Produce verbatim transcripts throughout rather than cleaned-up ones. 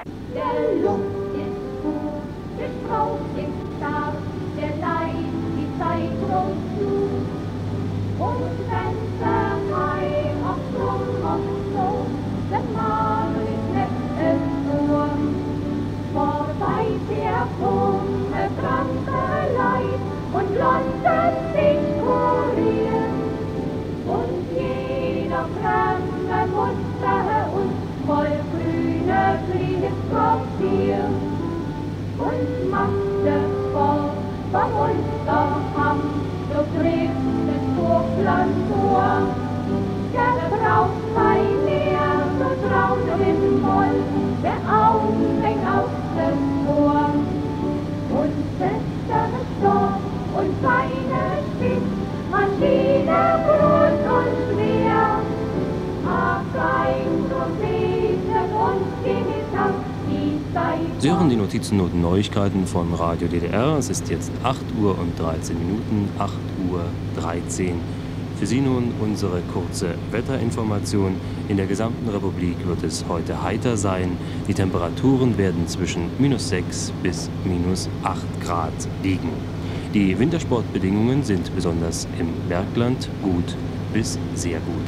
Der Luft ist gut, der Strauch ist stark, der Leid die Zeit drum zu. Und wenn der Mai auch drum und so, der Mann ist es nur. Vorbei der Hunger, kranke Leid und London sich kurieren. Und jeder Fremde musste uns voll grüne Fliegen probieren. Und machte fort vom Unterhang, so trifft es Hochland vor. Der braucht kein mehr, so traut im Moll, der Augenblick auf das Tor. Und Fester dort und feine Stück, Maschine groß und schwer. Ach, ein Trompeten und Gesang, die Zeit. Sie hören die Notizen und Neuigkeiten von Radio D D R. Es ist jetzt acht Uhr und dreizehn Minuten, acht Uhr dreizehn. Für Sie nun unsere kurze Wetterinformation. In der gesamten Republik wird es heute heiter sein. Die Temperaturen werden zwischen minus sechs bis minus acht Grad liegen. Die Wintersportbedingungen sind besonders im Bergland gut bis sehr gut.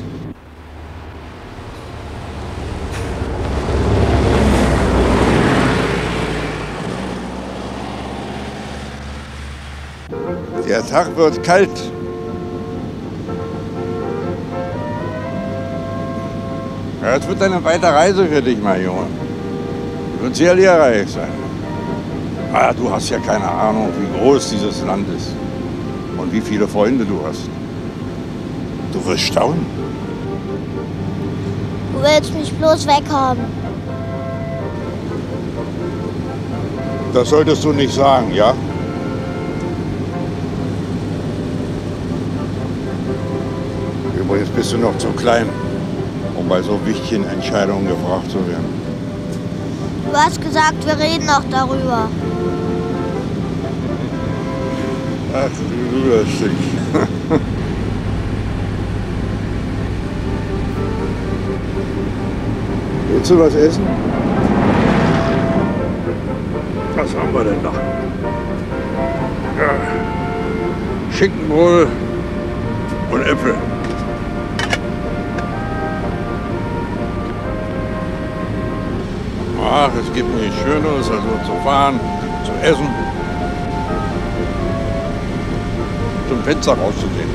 Der Tag wird kalt. Ja, es wird eine weite Reise für dich, mein Junge. Wird sehr lehrreich sein. Ah, du hast ja keine Ahnung, wie groß dieses Land ist und wie viele Freunde du hast. Du wirst staunen. Du willst mich bloß weghaben. Das solltest du nicht sagen, ja? Übrigens bist du noch zu klein, um bei so wichtigen Entscheidungen gefragt zu werden. Du hast gesagt, wir reden noch darüber. Ach, du lustig. Willst du was essen? Was haben wir denn da? Ja. Schinkenbrot und Äpfel. Ach, es gibt nichts Schöneres, als so zu fahren, zu essen, zum Fenster rauszugehen.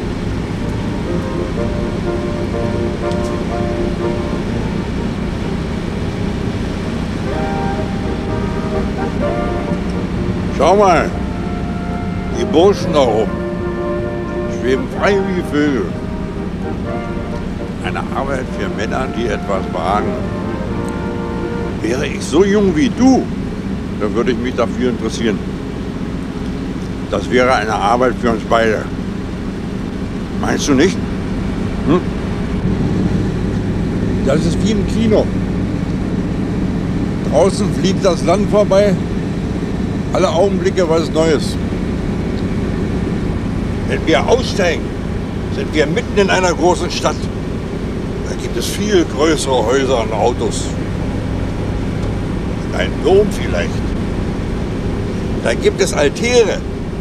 Schau mal, die Burschen da oben schweben frei wie Vögel. Eine Arbeit für Männer, die etwas wagen. Wäre ich so jung wie du, dann würde ich mich dafür interessieren. Das wäre eine Arbeit für uns beide. Meinst du nicht? Hm? Das ist wie im Kino. Draußen fliegt das Land vorbei, alle Augenblicke was Neues. Wenn wir aussteigen, sind wir mitten in einer großen Stadt. Da gibt es viel größere Häuser und Autos. Ein Dom vielleicht. Da gibt es Altäre.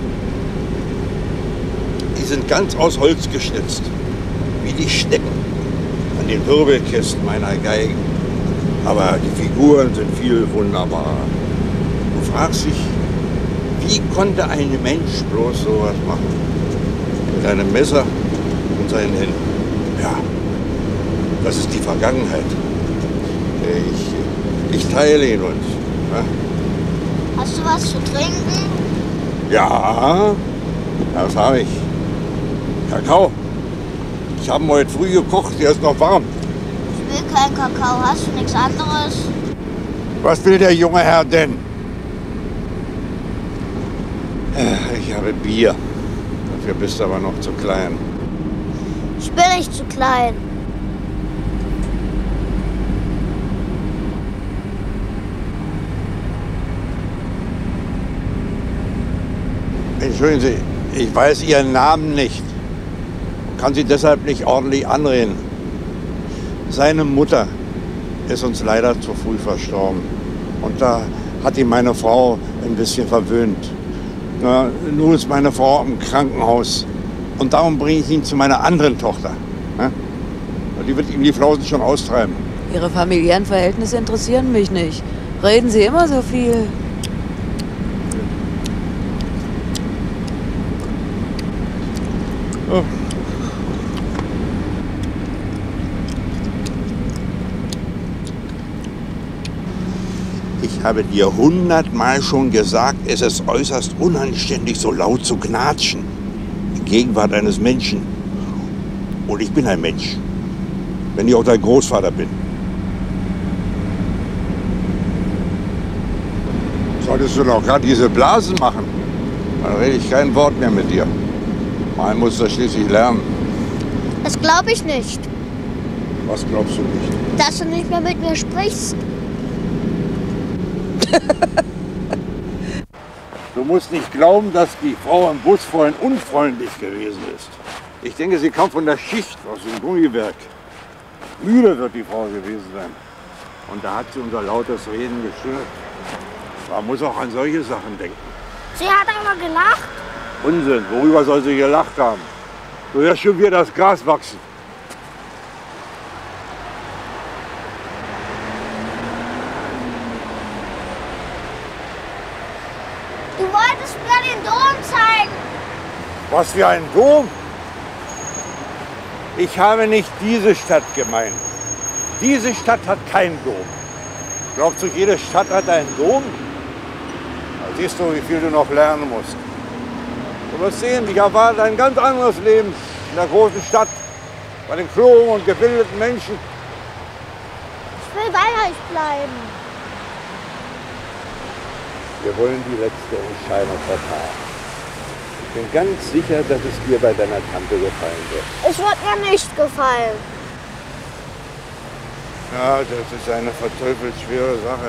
Die sind ganz aus Holz geschnitzt, wie die Stecken an den Wirbelkästen meiner Geigen. Aber die Figuren sind viel wunderbarer. Du fragst dich, wie konnte ein Mensch bloß sowas machen? Mit einem Messer und seinen Händen. Ja, das ist die Vergangenheit. Ich... Ich teile ihn uns. Ja? Hast du was zu trinken? Ja, das habe ich. Kakao. Ich habe ihn heute früh gekocht, der ist noch warm. Ich will keinen Kakao. Hast du nichts anderes? Was will der junge Herr denn? Ich habe Bier. Dafür bist du aber noch zu klein. Ich bin nicht zu klein. Entschuldigen Sie, ich weiß Ihren Namen nicht. Kann Sie deshalb nicht ordentlich anreden. Seine Mutter ist uns leider zu früh verstorben. Und da hat ihn meine Frau ein bisschen verwöhnt. Na, nun ist meine Frau im Krankenhaus. Und darum bringe ich ihn zu meiner anderen Tochter. Ja? Die wird ihm die Flausen schon austreiben. Ihre familiären Verhältnisse interessieren mich nicht. Reden Sie immer so viel. Oh. Ich habe dir hundertmal schon gesagt, es ist äußerst unanständig, so laut zu knatschen. In Gegenwart eines Menschen. Und ich bin ein Mensch. Wenn ich auch dein Großvater bin. Solltest du doch gerade diese Blasen machen, dann rede ich kein Wort mehr mit dir. Man muss das schließlich lernen. Das glaube ich nicht. Was glaubst du nicht? Dass du nicht mehr mit mir sprichst. Du musst nicht glauben, dass die Frau im Bus vorhin unfreundlich gewesen ist. Ich denke, sie kam von der Schicht aus dem Gummiwerk. Müde wird die Frau gewesen sein. Und da hat sie unser lautes Reden gestört. Man muss auch an solche Sachen denken. Sie hat aber gelacht. Unsinn, worüber soll sie gelacht haben? Du hörst schon wieder das Gras wachsen. Du wolltest mir den Dom zeigen. Was für ein Dom? Ich habe nicht diese Stadt gemeint. Diese Stadt hat keinen Dom. Glaubst du, jede Stadt hat einen Dom? Da siehst du, wie viel du noch lernen musst. Du wirst sehen, dich erwartet ein ganz anderes Leben in der großen Stadt, bei den klugen und gebildeten Menschen. Ich will bei euch bleiben. Wir wollen die letzte Entscheidung vertagen. Ich bin ganz sicher, dass es dir bei deiner Tante gefallen wird. Es wird mir nicht gefallen. Ja, das ist eine verteufelt schwere Sache.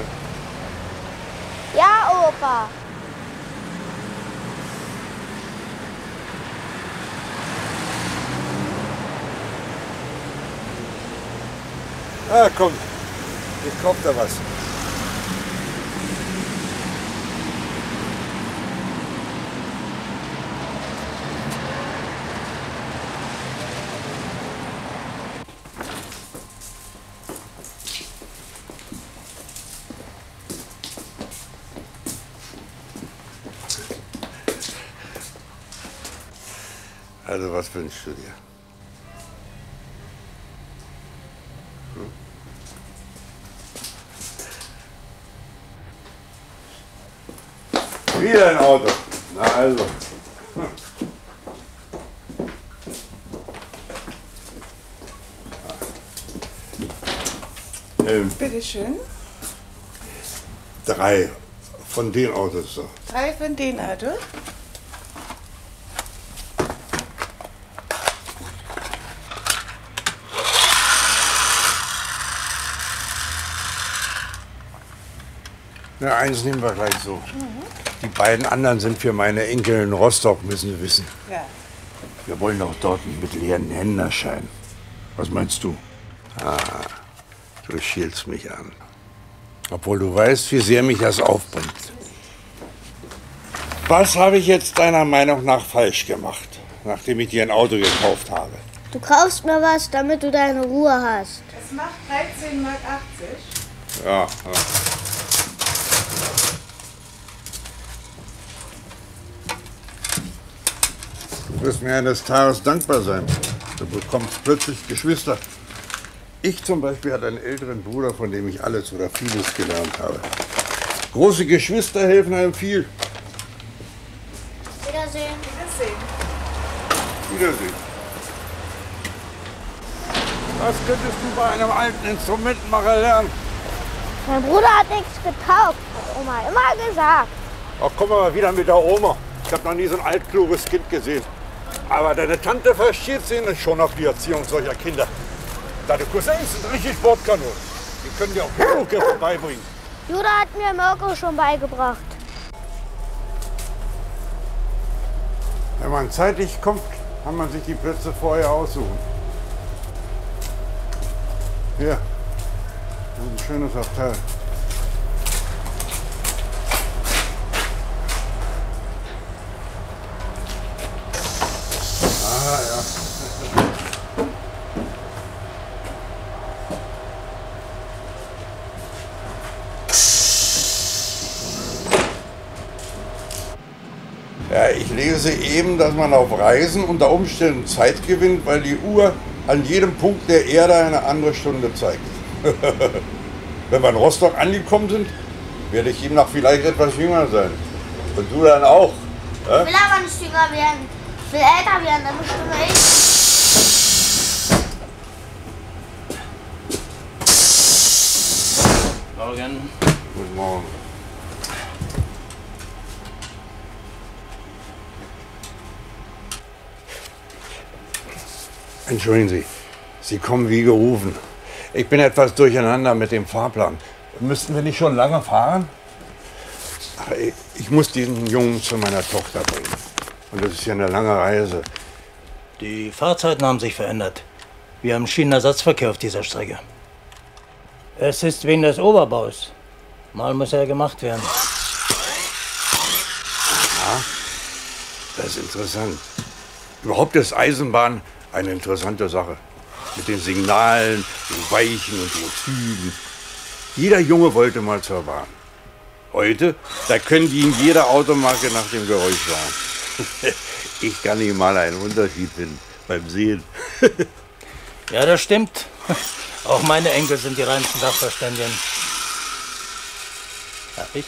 Ja, Opa. Ah, komm, ich kauf da was. Also, was wünschst du dir? Hm? Wieder ein Auto. Na also. Ähm, Bitte schön. drei von den Autos so. Drei von den Autos. Ja, eins nehmen wir gleich so. Mhm. Die beiden anderen sind für meine Enkel in Rostock, müssen Sie wissen. Ja. Wir wollen doch dort nicht mit leeren Händen erscheinen. Was meinst du? Ah, du schielst mich an. Obwohl du weißt, wie sehr mich das aufbringt. Was habe ich jetzt deiner Meinung nach falsch gemacht, nachdem ich dir ein Auto gekauft habe? Du kaufst mir was, damit du deine Ruhe hast. Es macht dreizehn Mark achtzig. Ja, ja. Du wirst mir eines Tages dankbar sein. Du bekommst plötzlich Geschwister. Ich zum Beispiel hatte einen älteren Bruder, von dem ich alles oder vieles gelernt habe. Große Geschwister helfen einem viel. Wiedersehen. Wiedersehen. Wiedersehen. Was könntest du bei einem alten Instrumentenmacher lernen? Mein Bruder hat nichts getaugt, hat Oma immer gesagt. Ach, komm mal wieder mit der Oma. Ich habe noch nie so ein altkluges Kind gesehen. Aber deine Tante versteht sich schon auf die Erziehung solcher Kinder. Deine Cousins sind richtig Sportkanonen. Die können dir auch Hörgriffe beibringen. Judah hat mir Mirko schon beigebracht. Wenn man zeitlich kommt, kann man sich die Plätze vorher aussuchen. Hier, das ist ein schönes Abteil. Ja, ich lese eben, dass man auf Reisen unter Umständen Zeit gewinnt, weil die Uhr an jedem Punkt der Erde eine andere Stunde zeigt. Wenn wir in Rostock angekommen sind, werde ich demnach vielleicht etwas jünger sein. Und du dann auch. Ja? Ich will aber nicht jünger werden. Ich will älter werden, dann bestimme ich. Morgen. Guten Morgen. Entschuldigen Sie, Sie kommen wie gerufen. Ich bin etwas durcheinander mit dem Fahrplan. Müssten wir nicht schon lange fahren? Ach, ich, ich muss diesen Jungen zu meiner Tochter bringen. Und das ist ja eine lange Reise. Die Fahrzeiten haben sich verändert. Wir haben Schienenersatzverkehr auf dieser Strecke. Es ist wegen des Oberbaus. Mal muss er gemacht werden. Ja, das ist interessant. Überhaupt ist Eisenbahn eine interessante Sache. Mit den Signalen, den Weichen und den Zügen. Jeder Junge wollte mal zur Bahn. Heute, da können die in jeder Automarke nach dem Geräusch fahren. Ich kann nicht mal einen Unterschied finden beim Sehen. Ja, das stimmt. Auch meine Enkel sind die reinsten Sachverständigen. Darf ich?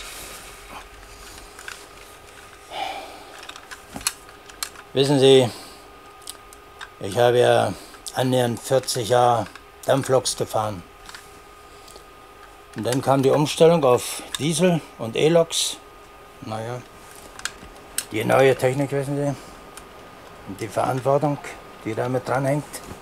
Wissen Sie, ich habe ja annähernd vierzig Jahre Dampfloks gefahren. Und dann kam die Umstellung auf Diesel und E-Loks. Naja, die neue Technik, wissen Sie, und die Verantwortung, die damit dranhängt.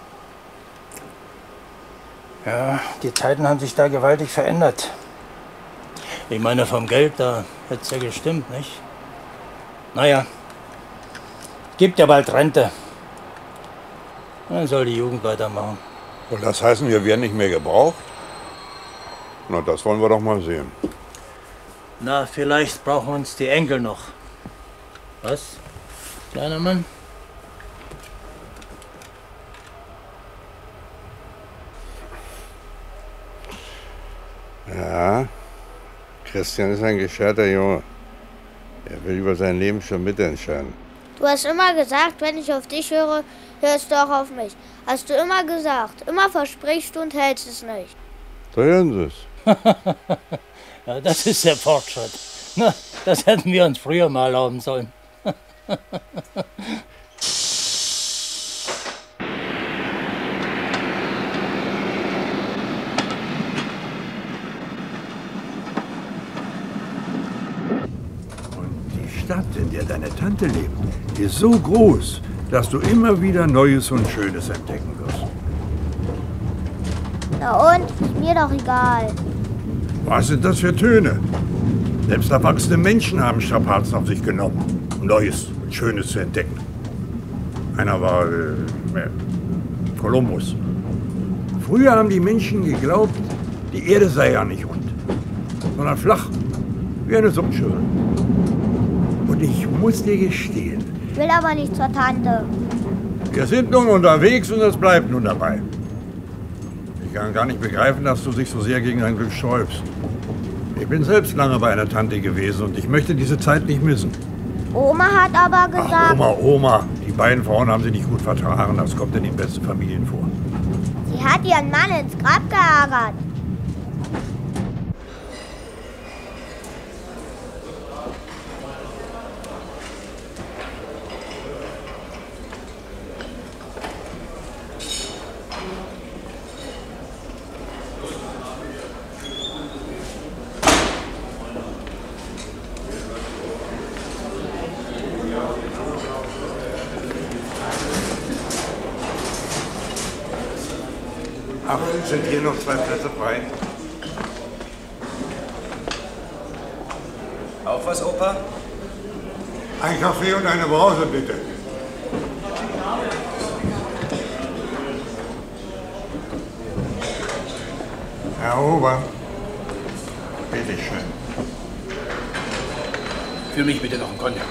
Ja, die Zeiten haben sich da gewaltig verändert. Ich meine, vom Geld, da hätte es ja gestimmt, nicht? Naja, gibt ja bald Rente. Dann soll die Jugend weitermachen. Und das heißt, wir werden nicht mehr gebraucht? Na, das wollen wir doch mal sehen. Na, vielleicht brauchen uns die Enkel noch. Was, kleiner Mann? Ja, Christian ist ein gescheiter Junge. Er will über sein Leben schon mitentscheiden. Du hast immer gesagt, wenn ich auf dich höre, hörst du auch auf mich. Hast du immer gesagt. Immer versprichst du und hältst es nicht. Da hören Sie es. Ja, das ist der Fortschritt. Na, das hätten wir uns früher mal erlauben sollen. Die Stadt, in der deine Tante lebt, ist so groß, dass du immer wieder Neues und Schönes entdecken wirst. Na und? Ist mir doch egal. Was sind das für Töne? Selbst erwachsene Menschen haben Strapazen auf sich genommen, um Neues und Schönes zu entdecken. Einer war äh, Kolumbus. Früher haben die Menschen geglaubt, die Erde sei ja nicht rund, sondern flach, wie eine Suppenschüssel. Und ich muss dir gestehen, Ich will aber nicht zur Tante. wir sind nun unterwegs und es bleibt nun dabei. Ich kann gar nicht begreifen, dass du dich so sehr gegen dein Glück sträubst. Ich bin selbst lange bei einer Tante gewesen und ich möchte diese Zeit nicht missen. Oma hat aber gesagt... Ach, Oma, Oma, die beiden Frauen haben sich nicht gut vertragen. Das kommt in den besten Familien vor. Sie hat ihren Mann ins Grab geärgert. Ach, sind hier noch zwei Plätze frei? Auch was, Opa? Ein Kaffee und eine Brause, bitte. Herr Ober, bitteschön. Für mich bitte noch einen Cognac.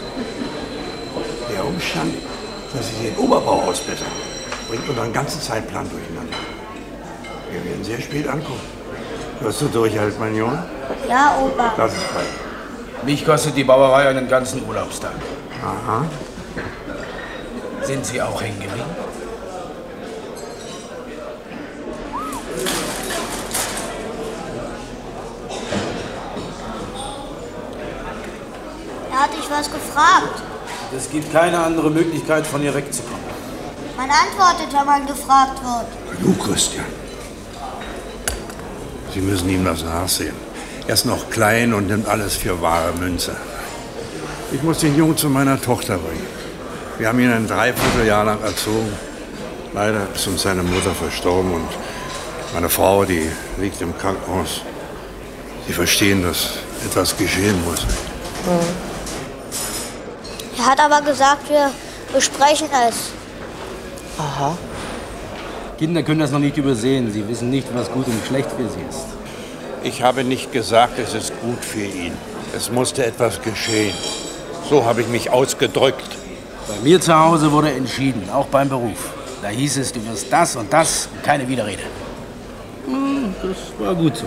Der Umstand, dass Sie den Oberbau ausbessern, bringt unseren ganzen Zeitplan durcheinander. Wir werden sehr spät ankommen. Wirst du durchhalten, mein Junge? Ja, Opa. Das ist fein. Mich kostet die Bauerei einen ganzen Urlaubstag. Aha. Sind Sie auch hängen geblieben? Er hat dich was gefragt. Es gibt keine andere Möglichkeit, von hier wegzukommen. Man antwortet, wenn man gefragt wird. Du, Christian. Sie müssen ihm das nachsehen. Er ist noch klein und nimmt alles für wahre Münze. Ich muss den Jungen zu meiner Tochter bringen. Wir haben ihn ein Dreivierteljahr lang erzogen. Leider ist uns seine Mutter verstorben und meine Frau, die liegt im Krankenhaus. Sie verstehen, dass etwas geschehen muss. Mhm. Er hat aber gesagt, wir besprechen es. Aha. Kinder können das noch nicht übersehen. Sie wissen nicht, was gut und schlecht für sie ist. Ich habe nicht gesagt, es ist gut für ihn. Es musste etwas geschehen. So habe ich mich ausgedrückt. Bei mir zu Hause wurde entschieden, auch beim Beruf. Da hieß es, du wirst das und das und keine Widerrede. Hm, das war gut so.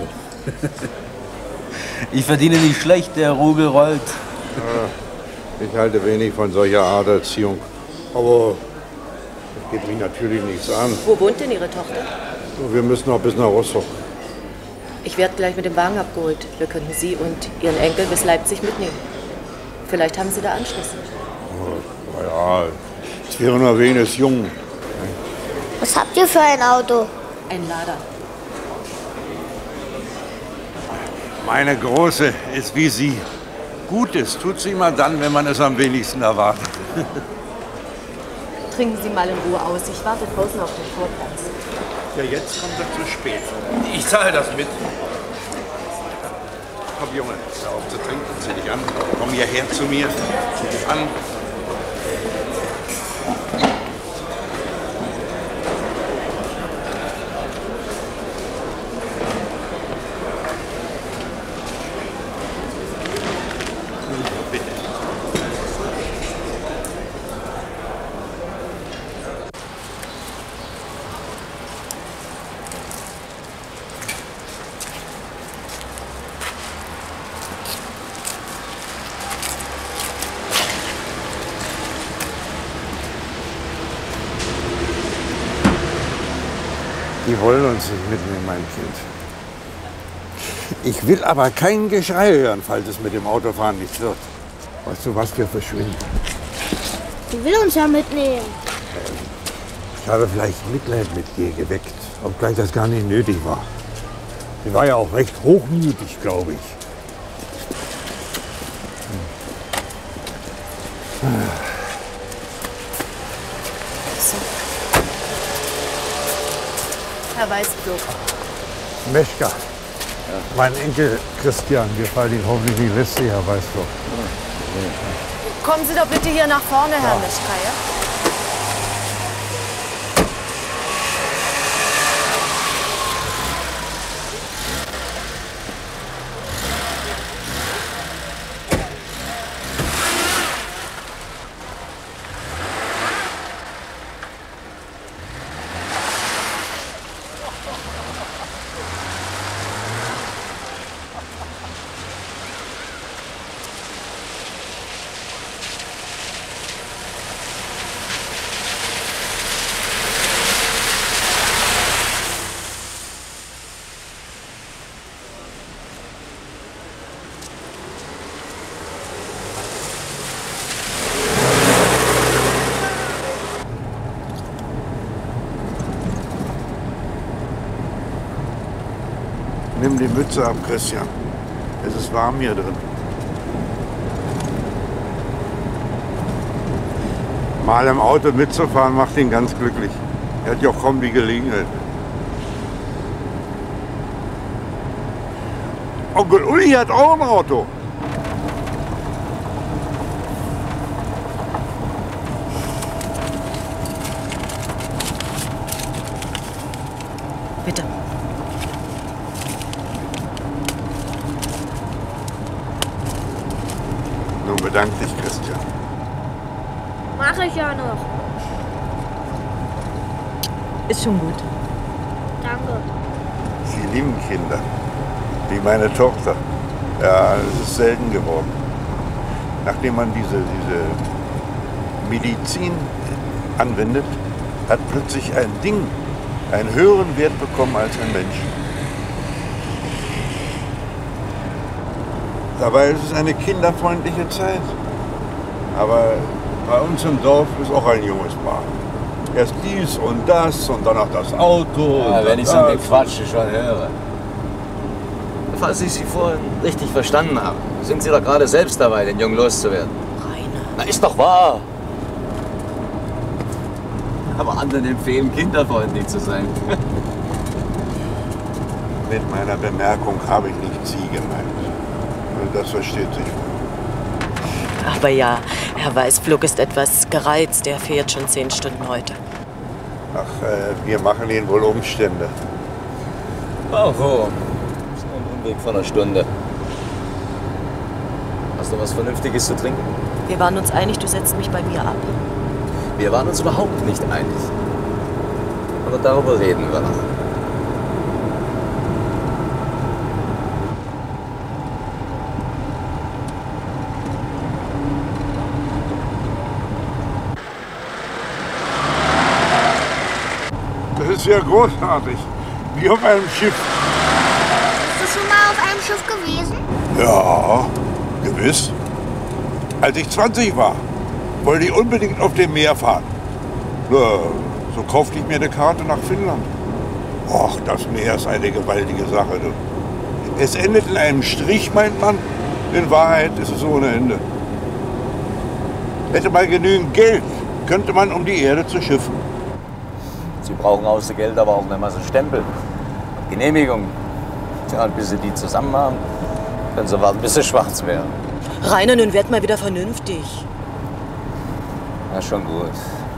Ich verdiene nicht schlecht, der Rubel rollt. Ich halte wenig von solcher Art Erziehung. Aber das geht mich natürlich nichts an. Wo wohnt denn Ihre Tochter? Wir müssen noch bis nach Rostock. Ich werde gleich mit dem Wagen abgeholt. Wir könnten Sie und Ihren Enkel bis Leipzig mitnehmen. Vielleicht haben Sie da Anschluss. Oh, ja, es wäre nur wegen des Jungen. Was habt ihr für ein Auto? Ein Lader. Meine Große ist wie sie. Gutes tut sie immer dann, wenn man es am wenigsten erwartet. Trinken Sie mal in Ruhe aus. Ich warte draußen auf den Vorplatz. Ja, jetzt kommt er zu spät. Ich zahle das mit. Komm, Junge, hör auf zu trinken, zieh dich an. Komm hierher zu mir, zieh dich an. Die wollen uns nicht mitnehmen, mein Kind. Ich will aber kein Geschrei hören, falls es mit dem Autofahren nichts wird. Weißt du was, wir verschwinden. Die will uns ja mitnehmen. Ich habe vielleicht Mitleid mit dir geweckt, obgleich das gar nicht nötig war. Sie war ja auch recht hochmütig, glaube ich. Herr Weißblock. Meschka, mein Enkel Christian, wir fallen ihn hoffentlich nicht lästig, Herr Weißblock. Kommen Sie doch bitte hier nach vorne, Herr ja. Mischka, ja? Nimm die Mütze ab, Christian. Es ist warm hier drin. Mal im Auto mitzufahren macht ihn ganz glücklich. Er hat ja auch kaum die Gelegenheit. Onkel Uli hat auch ein Auto. Bitte. Nun bedank dich, Christian. Mach ich ja noch. Ist schon gut. Danke. Sie lieben Kinder. Wie meine Tochter. Ja, es ist selten geworden. Nachdem man diese, diese Medizin anwendet, hat plötzlich ein Ding einen höheren Wert bekommen als ein Mensch. Dabei ist es eine kinderfreundliche Zeit. Aber bei uns im Dorf ist auch ein junges Paar. Erst dies und das und dann noch das Auto. Ja, und wenn ich das. so eine Quatsche schon höre. Falls ich Sie vorhin richtig verstanden habe, sind Sie doch gerade selbst dabei, den Jungen loszuwerden. Rainer. Na, ist doch wahr. Aber anderen empfehlen, kinderfreundlich zu sein. Mit meiner Bemerkung habe ich nicht Sie gemeint. Das versteht sich wohl. Aber ja, Herr Weißflug ist etwas gereizt. Er fährt schon zehn Stunden heute. Ach, äh, wir machen Ihnen wohl Umstände. Ach wo. Das ist nur ein Umweg von einer Stunde. Hast du was Vernünftiges zu trinken? Wir waren uns einig, du setzt mich bei mir ab. Wir waren uns überhaupt nicht einig. Aber darüber reden wir noch. Das ist ja großartig. Wie auf einem Schiff. Bist du schon mal auf einem Schiff gewesen? Ja, gewiss. Als ich zwanzig war, wollte ich unbedingt auf dem Meer fahren. Ja, so kaufte ich mir eine Karte nach Finnland. Och, das Meer ist eine gewaltige Sache. Du. Es endet in einem Strich, meint man. In Wahrheit ist es ohne Ende. Hätte man genügend Geld, könnte man um die Erde zu schiffen. Sie brauchen außer Geld aber auch eine Masse Stempel und Genehmigungen. Tja, und bis Sie die zusammen haben, können Sie warten, bis Sie schwarz werden. Rainer, nun werd mal wieder vernünftig. Na, schon gut.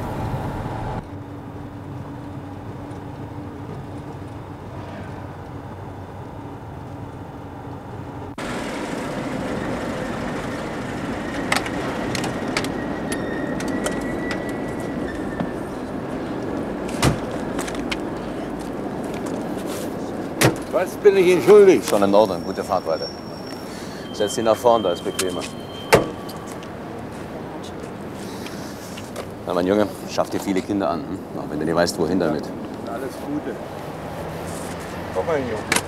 Was bin ich Ihnen schuldig? Schon in Ordnung, gute Fahrt weiter. Setz Sie nach vorn, da ist bequemer. Na, mein Junge, schaff dir viele Kinder an, hm? Auch wenn du nicht weißt, wohin damit. Alles Gute. Komm mal, Junge.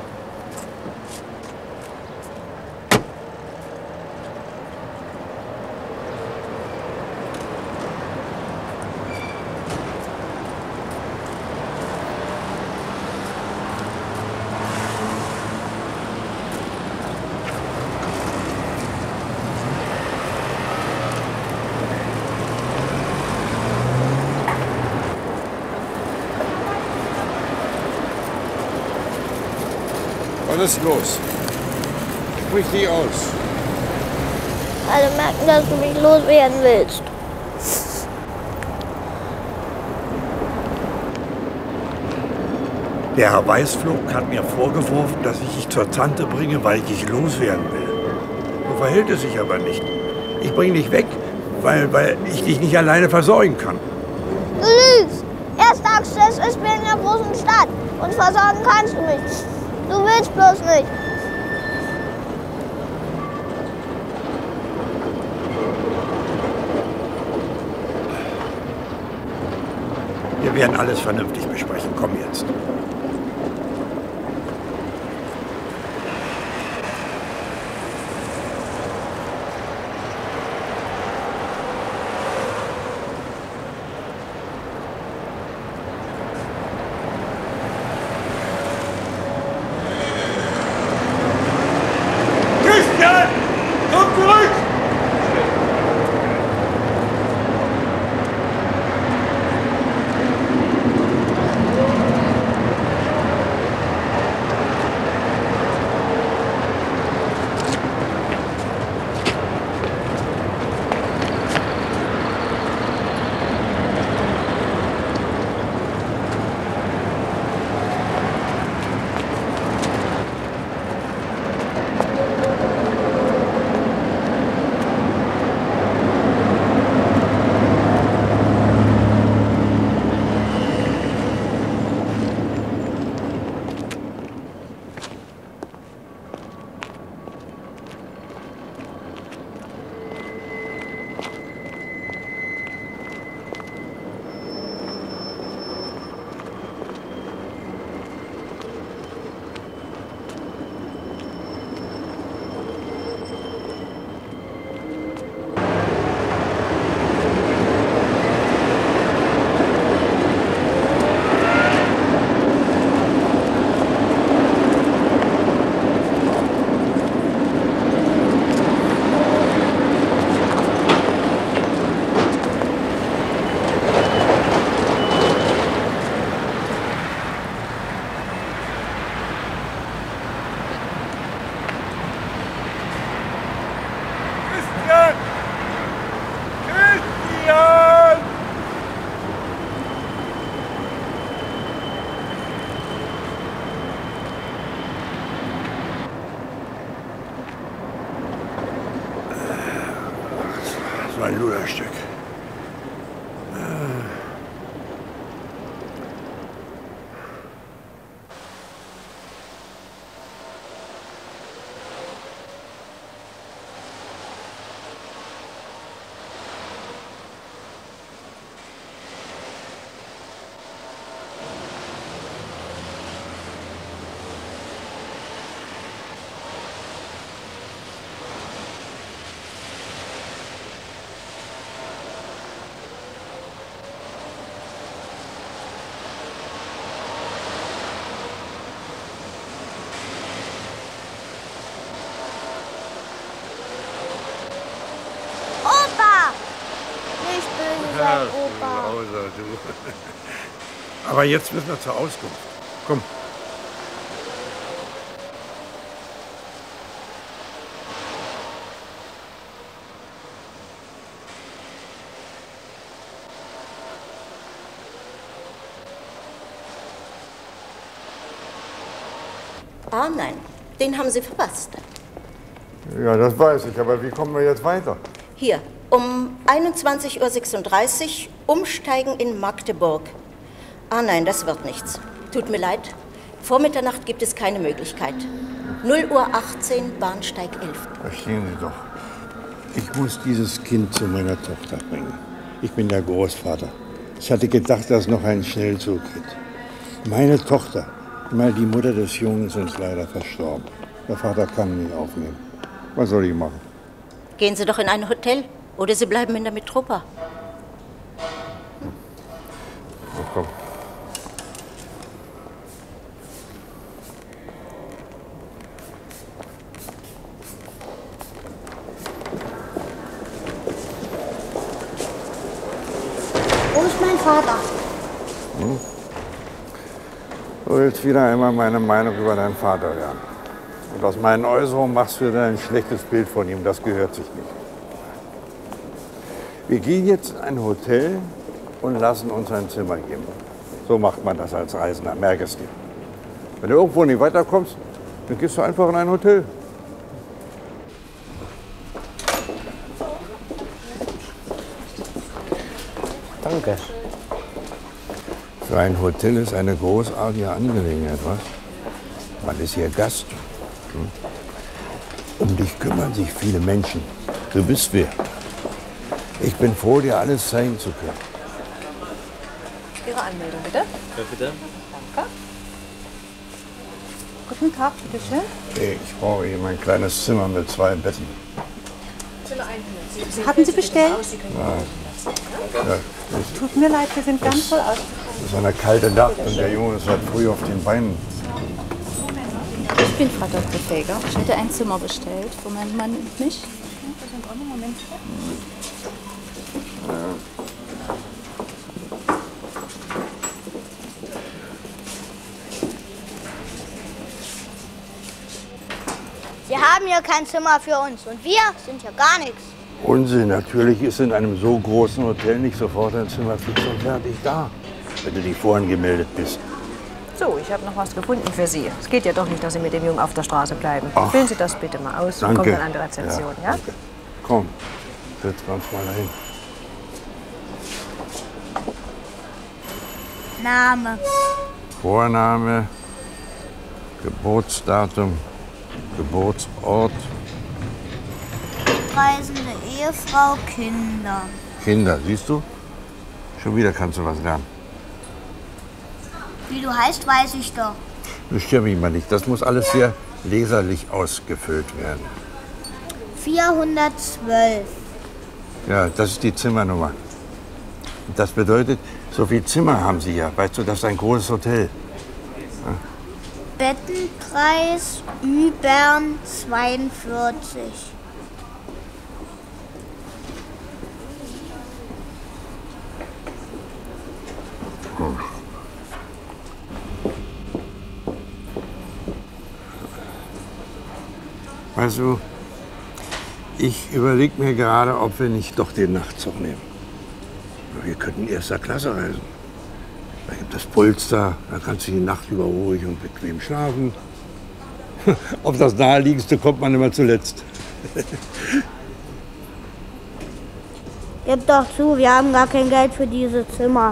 Was ist los? Sprich dich aus. Alle merken, dass du mich loswerden willst. Der Herr Weißflug hat mir vorgeworfen, dass ich dich zur Tante bringe, weil ich dich loswerden will. So verhält es sich aber nicht. Ich bringe dich weg, weil, weil ich dich nicht alleine versorgen kann. Du lügst. Erst sagst du, es ist wie in einer großen Stadt. Und versorgen kannst du mich. Du willst bloß nicht. Wir werden alles vernünftig besprechen. Komm jetzt. so ein Luderstück. Sein Opa. Außer, du. Aber jetzt müssen wir zur Auskunft. Komm. Ah nein, den haben Sie verpasst. Ja, das weiß ich. Aber wie kommen wir jetzt weiter? Hier, um einundzwanzig Uhr sechsunddreißig umsteigen in Magdeburg. Ah nein, das wird nichts. Tut mir leid. Vor Mitternacht gibt es keine Möglichkeit. null Uhr achtzehn, Bahnsteig elf. Verstehen Sie doch. Ich muss dieses Kind zu meiner Tochter bringen. Ich bin der Großvater. Ich hatte gedacht, dass es noch einen Schnellzug gibt. Meine Tochter, mal die Mutter des Jungen, ist uns leider verstorben. Der Vater kann ihn nicht aufnehmen. Was soll ich machen? Gehen Sie doch in ein Hotel oder Sie bleiben in der Metropa. Oh, komm. Wo ist mein Vater? Hm? Du willst wieder einmal meine Meinung über deinen Vater lernen. Und aus meinen Äußerungen machst du dir ein schlechtes Bild von ihm. Das gehört sich nicht. Wir gehen jetzt in ein Hotel und lassen uns ein Zimmer geben. So macht man das als Reisender, merk es dir. Wenn du irgendwo nicht weiterkommst, dann gehst du einfach in ein Hotel. Danke. Für ein Hotel ist eine großartige Angelegenheit, was? Man ist hier Gast. Hm? Um dich kümmern sich viele Menschen. Du bist wer. Ich bin froh, dir alles zeigen zu können. Ihre Anmeldung, bitte. Ja, bitte. Danke. Guten Tag, bitte schön. Hey, ich brauche eben ein kleines Zimmer mit zwei Betten. Hatten Sie bestellt? Ja. Ja, das Tut mir leid, wir sind ganz voll aus. ist eine kalte Nacht und der Junge ist halt früh auf den Beinen. Ich bin Frau Doktor Feger. Ich hatte ein Zimmer bestellt für meinen Mann und mich. Moment. Sie haben hier kein Zimmer für uns und wir sind ja gar nichts. Unsinn, natürlich ist in einem so großen Hotel nicht sofort ein Zimmer fix und fertig da, wenn du nicht vorhin gemeldet bist. So, ich habe noch was gefunden für Sie. Es geht ja doch nicht, dass Sie mit dem Jungen auf der Straße bleiben. Ach. Füllen Sie das bitte mal aus und Danke. kommen dann an die Rezeption, ja? Ja, danke. Komm, setzen wir uns mal dahin. Name. Vorname, Geburtsdatum, Geburtsort, Reisende Ehefrau, Kinder. Kinder, siehst du? Schon wieder kannst du was lernen. Wie du heißt, weiß ich doch. Bestör mich mal nicht, das muss alles sehr leserlich ausgefüllt werden. vierhundertzwölf. Ja, das ist die Zimmernummer. Das bedeutet, so viel Zimmer haben Sie ja. Weißt du, das ist ein großes Hotel. Ja. Bettenpreis über zweiundvierzig. Hm. Weißt du, ich überlege mir gerade, ob wir nicht doch den Nachtzug nehmen. Wir könnten erster Klasse reisen. Da gibt es Polster, da kannst du die Nacht über ruhig und bequem schlafen. Auf das Naheliegendste kommt man immer zuletzt. Gib doch zu, wir haben gar kein Geld für diese Zimmer.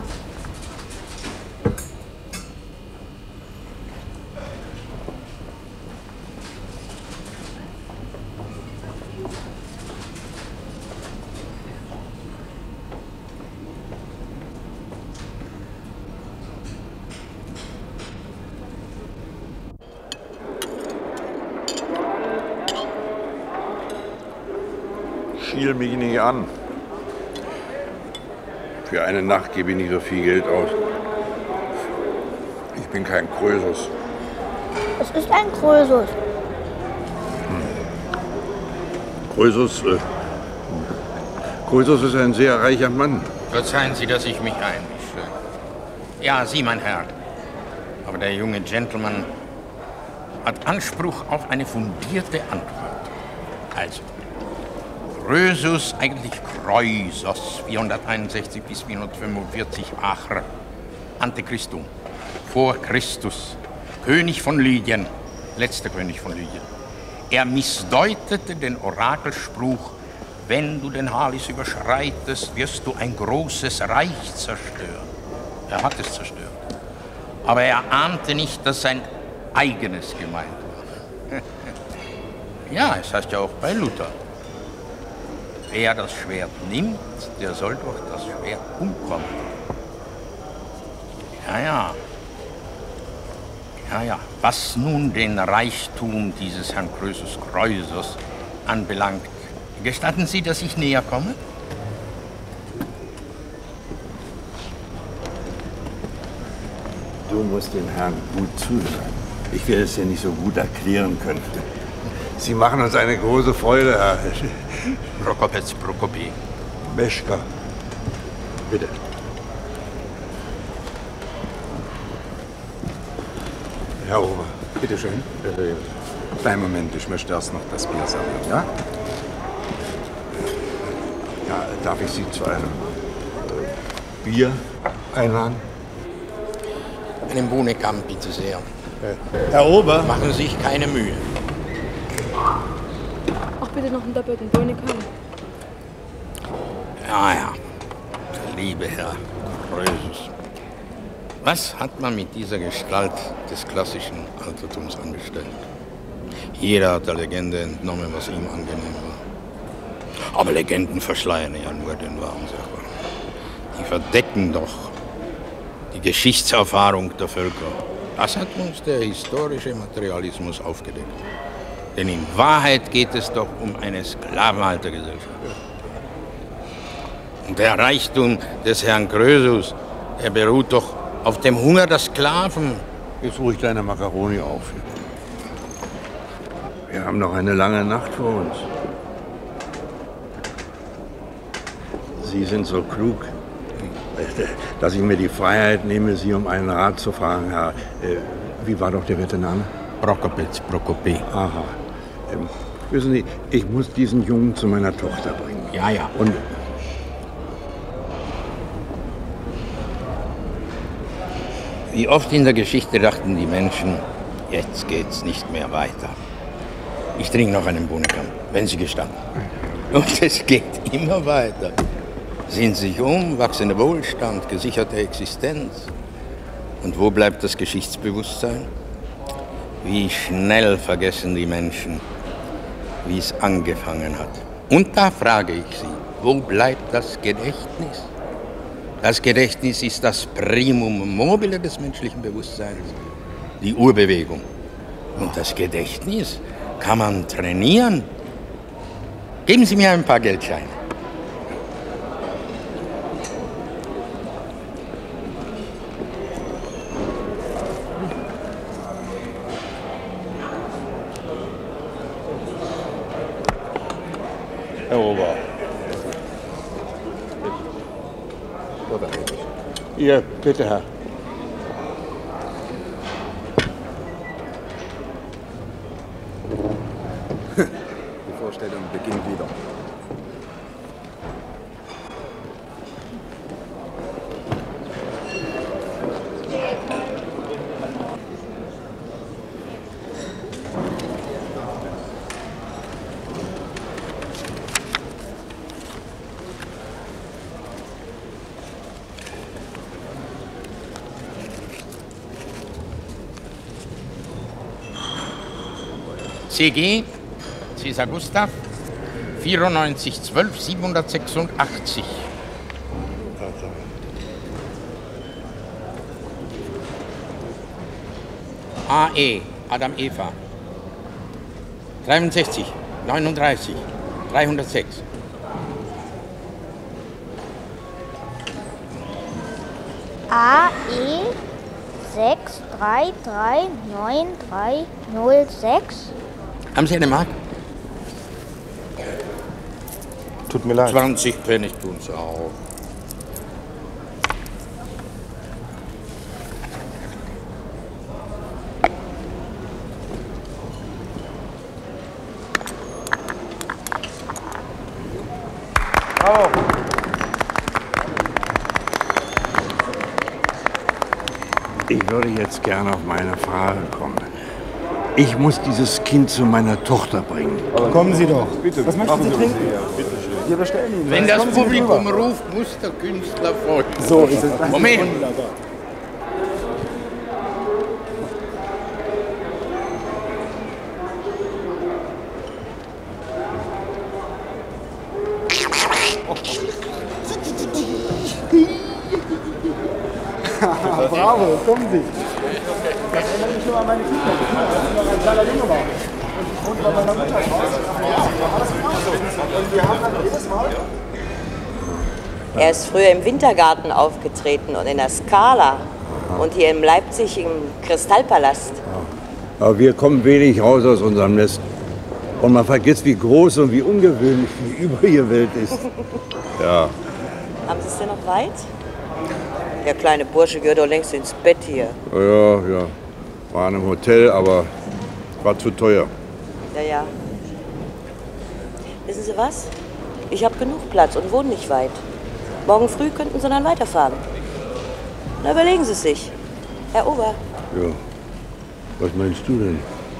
Schiel mich nicht an. Für eine Nacht gebe ich nicht so viel Geld aus. Ich bin kein Krösus. Es ist ein Krösus. Krösus, äh, Krösus ist ein sehr reicher Mann. Verzeihen Sie, dass ich mich einmische. Ja, Sie, mein Herr. Aber der junge Gentleman hat Anspruch auf eine fundierte Antwort. Also, Krösus, eigentlich Kreusos, vierhunderteinundsechzig bis vierhundertfünfundvierzig Acre, ante Christum, vor Christus, König von Lydien, letzter König von Lydien. Er missdeutete den Orakelspruch, wenn du den Halis überschreitest, wirst du ein großes Reich zerstören. Er hat es zerstört. Aber er ahnte nicht, dass sein eigenes gemeint war. Ja, es heißt ja auch bei Luther, wer das Schwert nimmt, der soll durch das Schwert umkommen. Ja, ja. Ja, ja. Was nun den Reichtum dieses Herrn Krösus Kreusus anbelangt, gestatten Sie, dass ich näher komme? Du musst dem Herrn gut zuhören. Ich werde es dir nicht so gut erklären können. Sie machen uns eine große Freude, Herr. Prokopetz Prokopi. Meschka. Bitte. Herr Ober. Bitte schön. Äh, kleinen Moment, ich möchte erst noch das Bier servieren, ja? Ja, darf ich Sie zu einem äh, Bier einladen? Einen Bohnenkamp, bitte sehr. Herr Ober. Machen Sie sich keine Mühe. Auch bitte noch einen doppelten Bohnenkamp. Ja, ja. Der liebe Herr Krösus. Was hat man mit dieser Gestalt des klassischen Altertums angestellt? Jeder hat der Legende entnommen, was ihm angenehm war. Aber Legenden verschleiern ja nur den wahren Sachverhalt. Die verdecken doch die Geschichtserfahrung der Völker. Das hat uns der historische Materialismus aufgedeckt. Denn in Wahrheit geht es doch um eine Sklavenhaltergesellschaft. Und der Reichtum des Herrn Krösus, der beruht doch auf dem Hunger der Sklaven. Jetzt ruhig deine Makaroni auf. Wir haben noch eine lange Nacht vor uns. Sie sind so klug, dass ich mir die Freiheit nehme, Sie um einen Rat zu fragen, Herr. Äh, wie war doch der Name? Prokopetz Prokopi. Aha. Ähm, wissen Sie, ich muss diesen Jungen zu meiner Tochter bringen. Ja, ja. Und wie oft in der Geschichte dachten die Menschen, jetzt geht's nicht mehr weiter. Ich trinke noch einen Bohnenkamp, wenn Sie gestatten. Und es geht immer weiter. Sehen Sie sich um, wachsender Wohlstand, gesicherte Existenz. Und wo bleibt das Geschichtsbewusstsein? Wie schnell vergessen die Menschen, wie es angefangen hat. Und da frage ich Sie, wo bleibt das Gedächtnis? Das Gedächtnis ist das Primum mobile des menschlichen Bewusstseins, die Urbewegung. Und das Gedächtnis kann man trainieren. Geben Sie mir ein paar Geldscheine. Herr Ober. Ihr, bitte, Herr. Die Vorstellung beginnt wieder. C G, Cäsar Gustav, vierundneunzig zwölf siebenhundertsechsundachtzig. A E, Adam Eva, dreiundsechzig neununddreißig dreihundertsechs. A E sechs drei drei neun drei null sechs. Haben Sie eine Mark? Tut mir leid. zwanzig Pfennig tun's auch. Oh. Ich würde jetzt gerne auf meine Frage kommen. Ich muss dieses Kind zu meiner Tochter bringen. Aber kommen Sie doch. Bitte. Was möchten Sie trinken? Bitte schön. Wir bestellen Ihnen. Wenn das Kommen Sie Publikum rüber. ruft, muss der Künstler folgen. So ist es. Das Moment. ist wunderbar. Bravo, kommen Sie. Das erinnert mich nur an meine Kinder. Als ich noch ein kleiner Junge war. Und ich wohnte bei meiner Mutter im Haus. Da war das genauso. Und wir haben dann jedes Mal... Er ist früher im Wintergarten aufgetreten und in der Scala. Und hier in Leipzig im Kristallpalast. Aber wir kommen wenig raus aus unserem Nest. Und man vergisst, wie groß und wie ungewöhnlich die übrige Welt ist. Ja. Haben Sie es denn noch weit? Der kleine Bursche gehört doch längst ins Bett hier. Ja, ja. War in einem Hotel, aber war zu teuer. Ja, ja. Wissen Sie was? Ich habe genug Platz und wohne nicht weit. Morgen früh könnten Sie dann weiterfahren. Na, überlegen Sie es sich. Herr Ober. Ja. Was meinst du denn?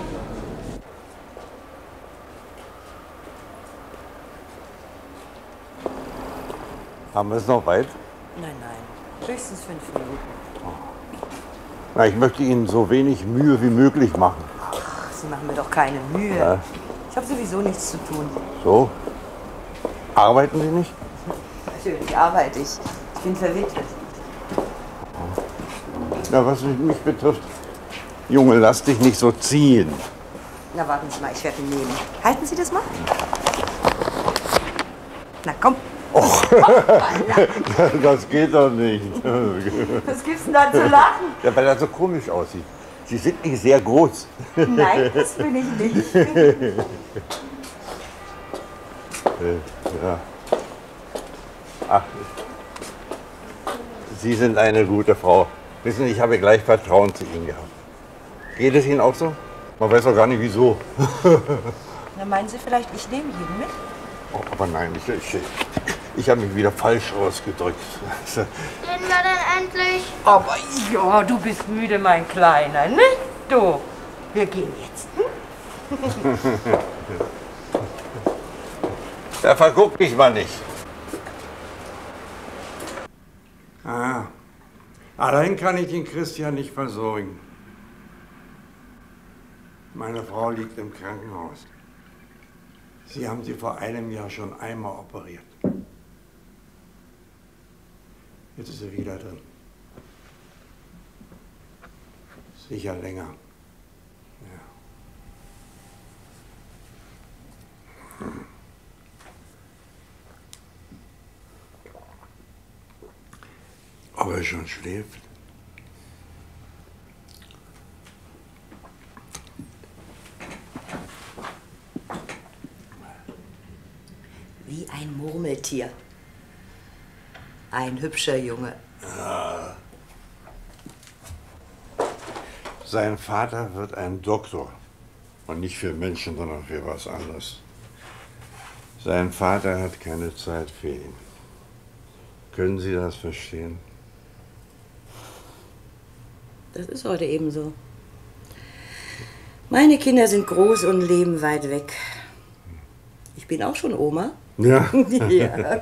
Haben wir es noch weit? Nein, nein. Höchstens fünf Minuten. Na, ich möchte Ihnen so wenig Mühe wie möglich machen. Ach, Sie machen mir doch keine Mühe. Ja. Ich habe sowieso nichts zu tun. So? Arbeiten Sie nicht? Natürlich arbeite ich. Ich bin verwitwet. Na, was mich betrifft, Junge, lass dich nicht so ziehen. Na, warten Sie mal, ich werde ihn nehmen. Halten Sie das mal? Na, komm. Och, das geht doch nicht. Was gibt's denn da zu lachen? Ja, weil er so komisch aussieht. Sie sind nicht sehr groß. Nein, das bin ich nicht. Ja. Ach, Sie sind eine gute Frau. Wissen Sie, ich habe gleich Vertrauen zu Ihnen gehabt. Geht es Ihnen auch so? Man weiß doch gar nicht, wieso. Na, meinen Sie vielleicht, ich nehme jeden mit? Oh, aber nein, ich, ich, ich habe mich wieder falsch ausgedrückt. Gehen wir denn endlich? Aber ja, du bist müde, mein Kleiner, ne? Du, wir gehen jetzt. Hm? Da verguck dich mal nicht. Ah, allein kann ich den Christian nicht versorgen. Meine Frau liegt im Krankenhaus. Sie haben sie vor einem Jahr schon einmal operiert. Jetzt ist sie wieder drin. Sicher länger. Ja. Hm. Ob er schon schläft? Wie ein Murmeltier. Ein hübscher Junge. Ja. Sein Vater wird ein Doktor. Und nicht für Menschen, sondern für was anderes. Sein Vater hat keine Zeit für ihn. Können Sie das verstehen? Das ist heute eben so. Meine Kinder sind groß und leben weit weg. Ich bin auch schon Oma. Ja. Ja.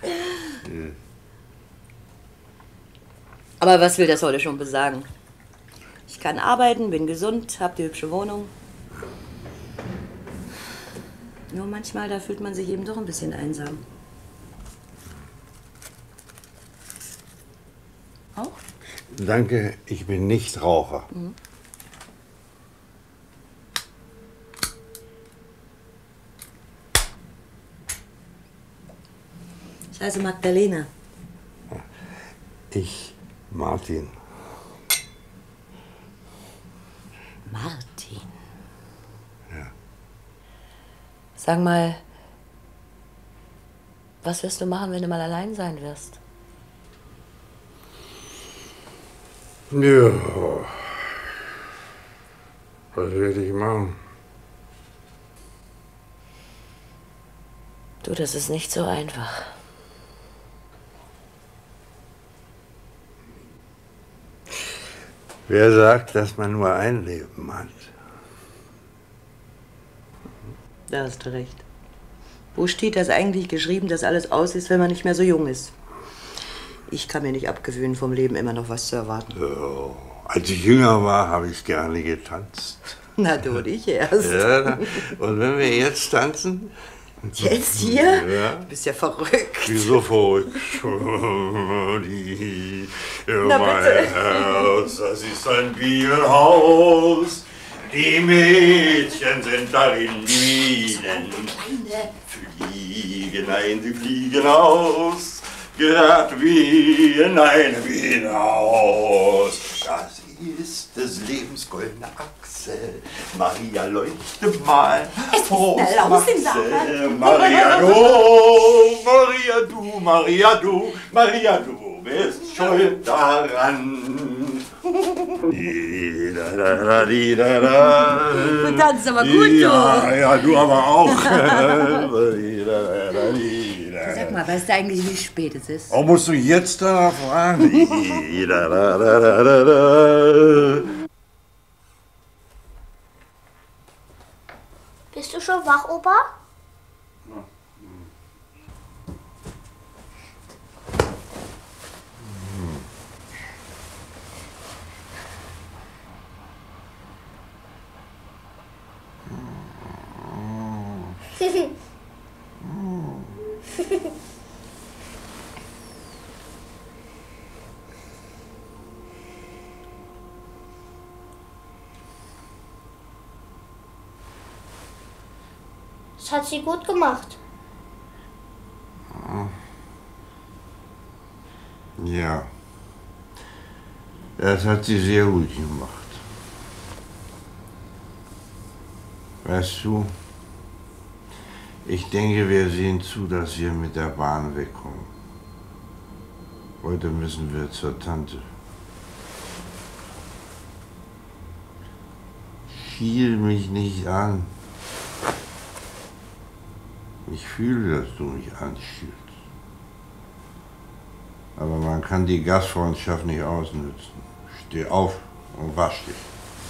Aber was will das heute schon besagen? Ich kann arbeiten, bin gesund, hab die hübsche Wohnung. Nur manchmal, da fühlt man sich eben doch ein bisschen einsam. Auch? Danke, ich bin nicht Raucher. Mhm. Ich heiße Magdalena. Ich, Martin. Martin? Ja. Sag mal, was wirst du machen, wenn du mal allein sein wirst? Ja. Was werde ich machen? Du, das ist nicht so einfach. Wer sagt, dass man nur ein Leben hat? Da hast du recht. Wo steht das eigentlich geschrieben, dass alles aus ist, wenn man nicht mehr so jung ist? Ich kann mir nicht abgewöhnen, vom Leben immer noch was zu erwarten. So. Als ich jünger war, habe ich gerne getanzt. Na du und ich erst. Ja, und wenn wir jetzt tanzen? Jetzt hier? Ja. Du bist ja verrückt. Wieso verrückt? Die, Na, mein bitte. Herz, das ist ein Bienenhaus. Die Mädchen sind darin, die Bienen fliegen ein, sie fliegen aus. Gerade wie in einem Bienenhaus. Das ist des Lebens goldene Achse. Maria, leuchte mal. Es ist Oh, eine Lausingsache. Maria, du, Maria, du, Maria, du, Maria, du bist schuld daran. Du tanzt aber gut, du. Ja, ja, du aber auch. Sag mal, weißt du eigentlich, wie spät es ist? Warum musst du jetzt da fragen? Bist du schon wach, Opa? Das hat sie gut gemacht. Ja, das hat sie sehr gut gemacht. Weißt du, ich denke, wir sehen zu, dass wir mit der Bahn wegkommen. Heute müssen wir zur Tante. Schiel mich nicht an. Ich fühle, dass du mich anschielst. Aber man kann die Gastfreundschaft nicht ausnützen. Steh auf und wasch dich.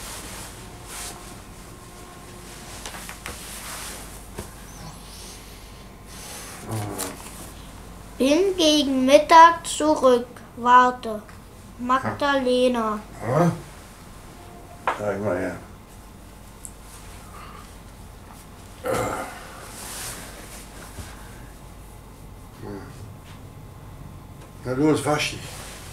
Bin gegen Mittag zurück. Warte. Magdalena. Ja? Zeig mal her. Na los, wasch dich.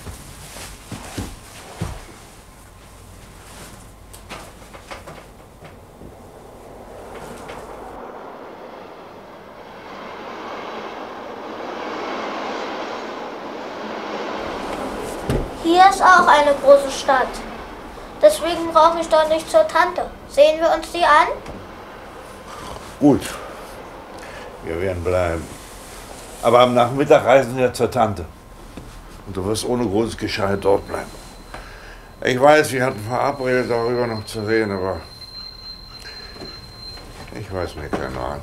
Hier ist auch eine große Stadt. Deswegen brauche ich doch nicht zur Tante. Sehen wir uns die an? Gut. Wir werden bleiben. Aber am Nachmittag reisen wir zur Tante. Und du wirst ohne großes Geschrei dort bleiben. Ich weiß, wir hatten verabredet, darüber noch zu reden, aber ich weiß mir keinen Rat.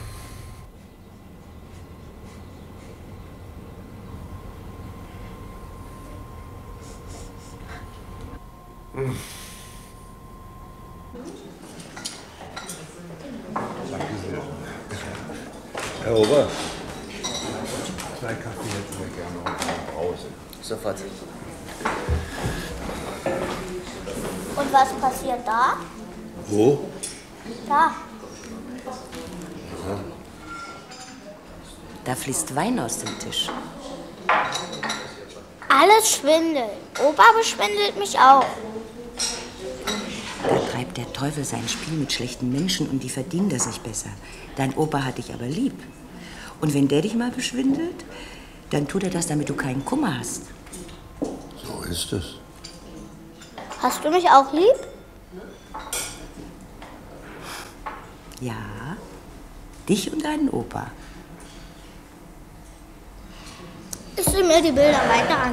Hm. Danke sehr. Herr Ober. Zwei Kaffee hätten wir gerne und eine Brause. Sofort. Und was passiert da? Wo? Da. Da fließt Wein aus dem Tisch. Alles Schwindel. Opa beschwindelt mich auch. Da treibt der Teufel sein Spiel mit schlechten Menschen und die verdienen das nicht besser. Dein Opa hat dich aber lieb. Und wenn der dich mal beschwindelt, dann tut er das, damit du keinen Kummer hast. So ist es. Hast du mich auch lieb? Ja, dich und deinen Opa. Ich sehe mir die Bilder weiter an.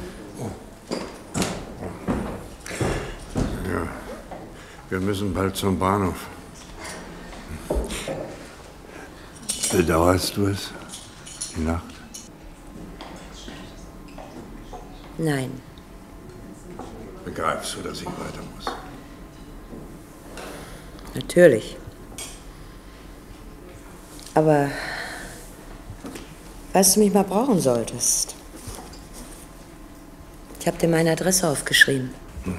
Ja, wir müssen bald zum Bahnhof. Bedauerst du es, die Nacht? Nein. Begreifst du, dass ich weiter muss? Natürlich. Aber falls du mich mal brauchen solltest, ich habe dir meine Adresse aufgeschrieben. Hm.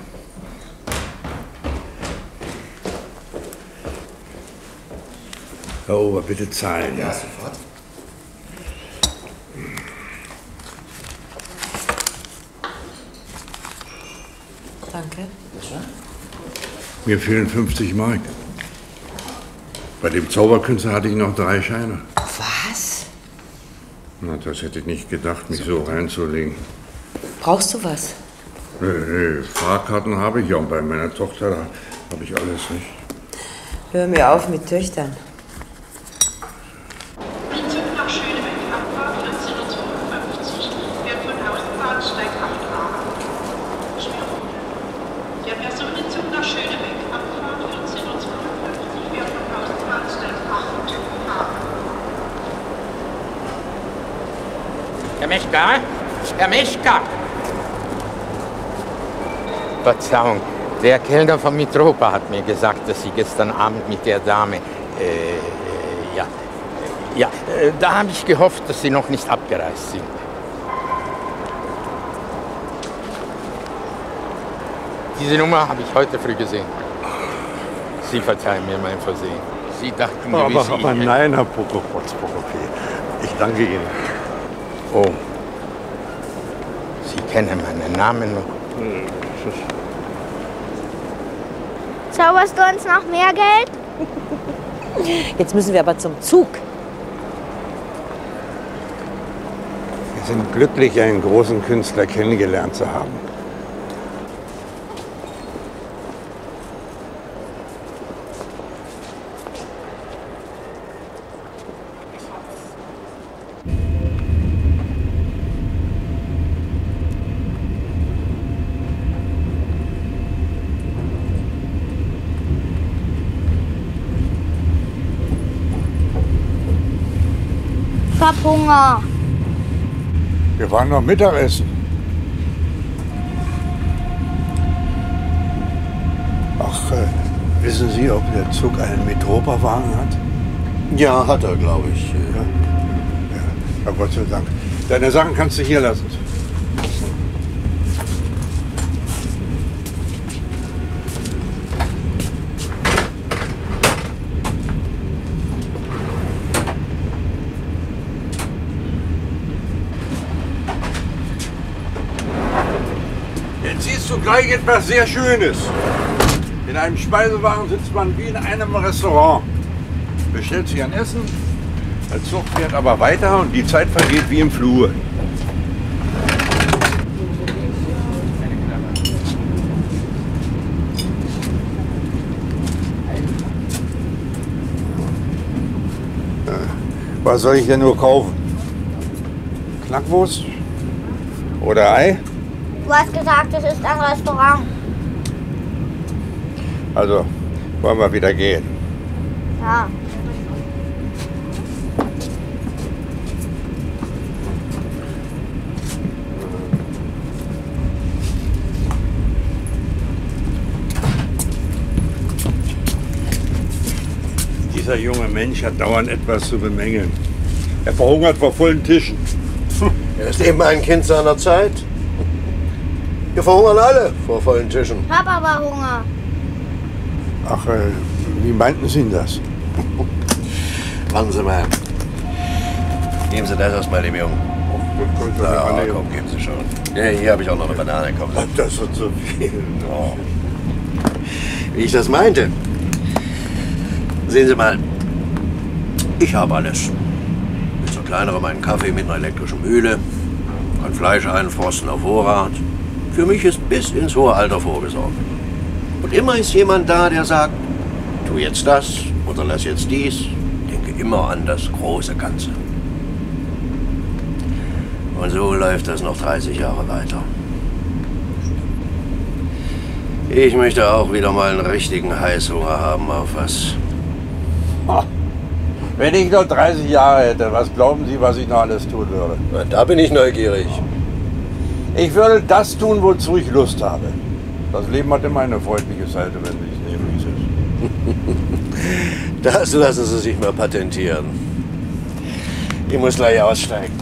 Herr Ober, bitte zahlen. Ja, sofort. Danke. Mir fehlen fünfzig Mark. Bei dem Zauberkünstler hatte ich noch drei Scheine. Was? Na, das hätte ich nicht gedacht, mich so reinzulegen. Brauchst du was? Nee, nee, Fahrkarten habe ich ja und bei meiner Tochter da habe ich alles nicht. Hör mir auf mit Töchtern. Herr Meschka? Herr Meschka! Verzeihung, der Kellner von Mitropa hat mir gesagt, dass Sie gestern Abend mit der Dame, äh, ja, ja, äh, da habe ich gehofft, dass Sie noch nicht abgereist sind. Diese Nummer habe ich heute früh gesehen. Sie verzeihen mir mein Versehen. Sie dachten Aber, gewiss, aber ich... nein, Herr Prokopotz, Prokopé. Ich danke Ihnen. Oh. Sie kennen meinen Namen noch. Zauberst du uns noch mehr Geld? Jetzt müssen wir aber zum Zug. Wir sind glücklich, einen großen Künstler kennengelernt zu haben. Ich hab Hunger. Wir waren noch Mittagessen. Ach, äh, wissen Sie, ob der Zug einen Mitropa-Wagen hat? Ja, hat er, glaube ich. Ja? Ja. Ja, Gott sei Dank. Deine Sachen kannst du hier lassen. Jetzt siehst du gleich etwas sehr Schönes. In einem Speisewagen sitzt man wie in einem Restaurant. Bestellt sich ein Essen, der Zug fährt aber weiter und die Zeit vergeht wie im Flur. Was soll ich denn nur kaufen? Knackwurst? Oder Ei? Du hast gesagt, es ist ein Restaurant. Also, wollen wir wieder gehen? Ja. Dieser junge Mensch hat dauernd etwas zu bemängeln. Er verhungert vor vollen Tischen. Er ist eben ein Kind seiner Zeit. Wir verhungern alle vor vollen Tischen. Ich hab aber Hunger. Ach, äh, wie meinten Sie denn das? Warten Sie mal. Geben Sie das erstmal dem Jungen. Na, komm, geben Sie schon. Ja, hier habe ich auch noch eine Banane. Komm. Das wird so viel. Oh. Wie ich das meinte. Sehen Sie mal, ich habe alles. Mit so kleinerem einen Kaffee mit einer elektrischen Mühle, kann Fleisch einfrosten auf Vorrat. Für mich ist bis ins hohe Alter vorgesorgt. Und immer ist jemand da, der sagt, tu jetzt das oder lass jetzt dies. Denke immer an das große Ganze. Und so läuft das noch dreißig Jahre weiter. Ich möchte auch wieder mal einen richtigen Heißhunger haben auf was. Wenn ich noch dreißig Jahre hätte, was glauben Sie, was ich noch alles tun würde? Na, da bin ich neugierig. Ich würde das tun, wozu ich Lust habe. Das Leben hat immer eine freundliche Seite, wenn Sie es nehmen, wie es ist. Das lassen Sie sich mal patentieren. Ich muss gleich aussteigen.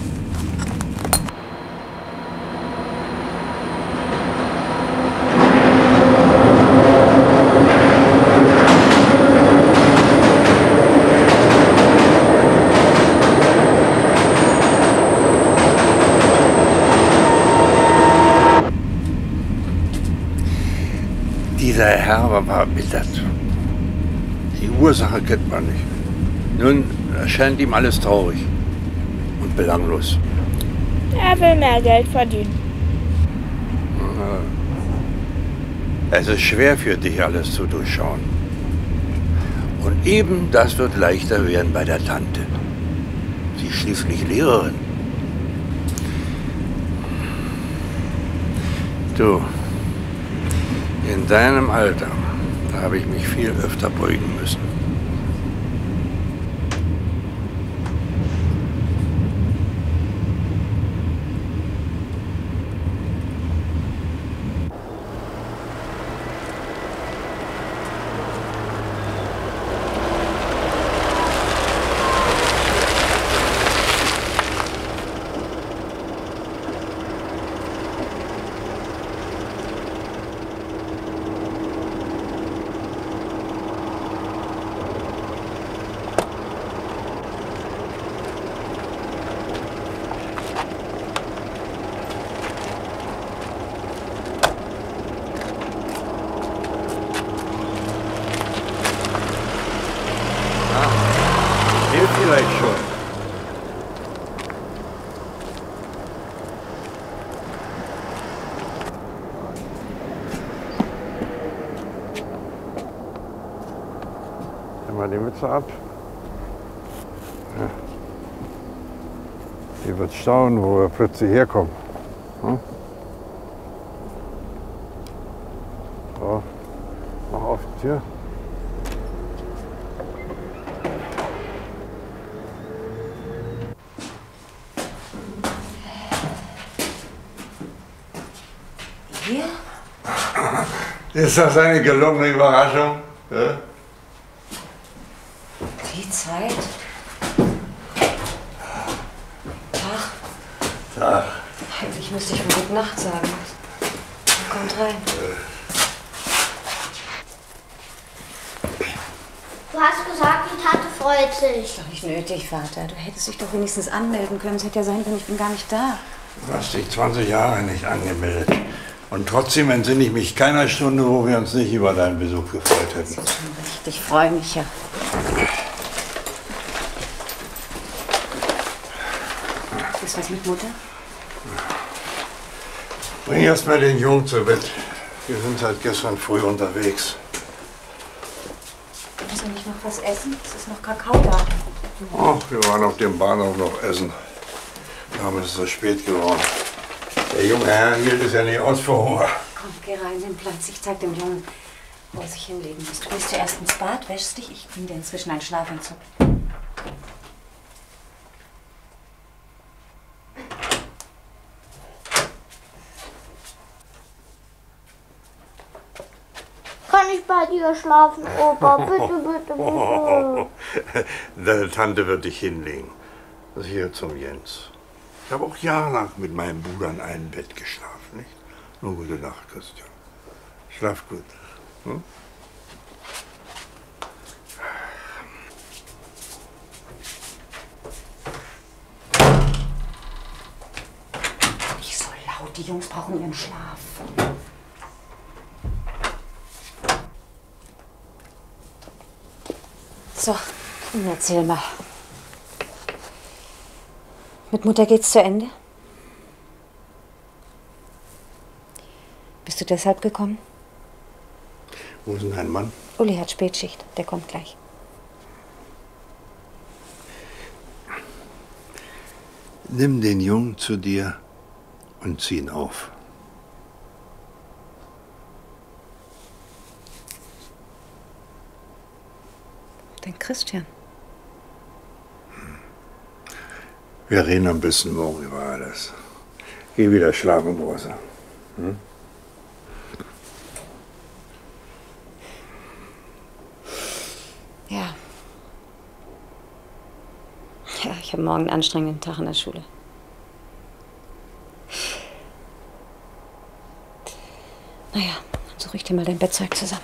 Dieser Herr war verbittert. Die Ursache kennt man nicht. Nun erscheint ihm alles traurig und belanglos. Er will mehr Geld verdienen. Es ist schwer für dich, alles zu durchschauen. Und eben das wird leichter werden bei der Tante. Sie ist schließlich Lehrerin. Du, in deinem Alter, da habe ich mich viel öfter beugen müssen. Vielleicht schon. Nimm mal die Mütze ab. Ja. Die wird staunen, wo wir plötzlich herkommen. Hm? So, mach auf die Tür. Ist das eine gelungene Überraschung? Ja? Die Zeit. Tag. Tag. Eigentlich müsste ich mir Gute Nacht sagen. Kommt rein. Du hast gesagt, die Tante freut sich. Ist doch nicht nötig, Vater. Du hättest dich doch wenigstens anmelden können. Es hätte ja sein können, ich bin gar nicht da. Du hast dich zwanzig Jahre nicht angemeldet. Und trotzdem entsinne ich mich keiner Stunde, wo wir uns nicht über deinen Besuch gefreut hätten. Das ist schon recht. Ich freue mich ja. Ist was mit Mutter? Bring erst mal den Jungen zu Bett. Wir sind seit gestern früh unterwegs. Muss er nicht noch was essen? Es ist noch Kakao da. Oh, wir waren auf dem Bahnhof noch essen. Aber es ist so spät geworden. Der junge Herr hielt es ja nicht aus vor Hunger. Komm, geh rein, nimm Platz. Ich zeig dem Jungen, wo er sich hinlegen muss. Du gehst zuerst ins Bad, wäschst dich. Ich bring dir inzwischen einen Schlafanzug. Kann ich bei dir schlafen, Opa? Bitte, bitte, bitte. Deine Tante wird dich hinlegen. Das ist hier zum Jens. Ich habe auch jahrelang mit meinem Bruder in einem Bett geschlafen, nicht? Nur gute Nacht, Christian. Schlaf gut. Hm? Die Jungs brauchen ihren Schlaf. So, nun erzähl mal. Mit Mutter geht's zu Ende? Bist du deshalb gekommen? Wo ist denn dein Mann? Uli hat Spätschicht, der kommt gleich. Nimm den Jungen zu dir und zieh ihn auf. Den Christian. Wir reden ein bisschen morgen über alles. Geh wieder schlafen, Großer. Hm? Ja. Ja, ich habe morgen einen anstrengenden Tag in der Schule. Naja, dann suche ich dir mal dein Bettzeug zusammen.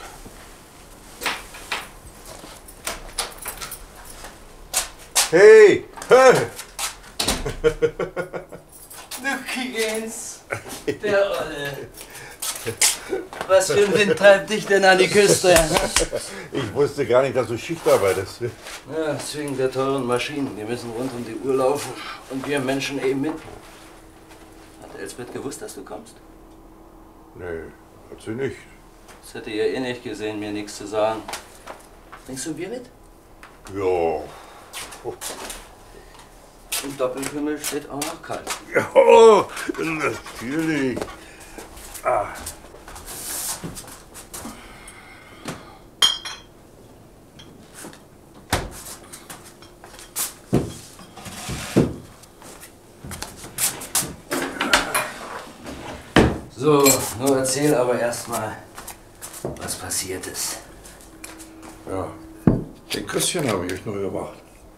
Hey! Hey! Du Kigens, der Olle. Was für ein Wind treibt dich denn an die Küste? Ich wusste gar nicht, dass du Schicht arbeitest. Ja, das ist wegen der teuren Maschinen. Die müssen rund um die Uhr laufen. Und wir Menschen eben mit. Hat Elsbeth gewusst, dass du kommst? Nee, hat sie nicht. Das hätte ihr eh nicht gesehen, mir nichts zu sagen. Trinkst du ein Bier mit? Ja. Oh. Im Doppelkümmel steht auch noch kalt. Ja, oh, natürlich. Ah. So, nur erzähl aber erstmal, was passiert ist. Ja, den Christian habe ich euch noch überwacht.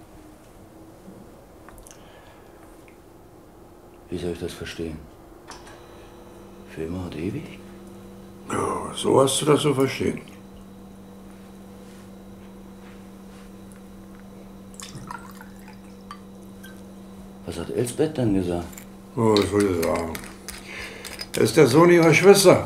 Wie soll ich das verstehen? Für immer und ewig? Ja, so hast du das zu verstehen. Was hat Elsbeth dann gesagt? Oh, was soll ich sagen? Er ist der Sohn ihrer Schwester.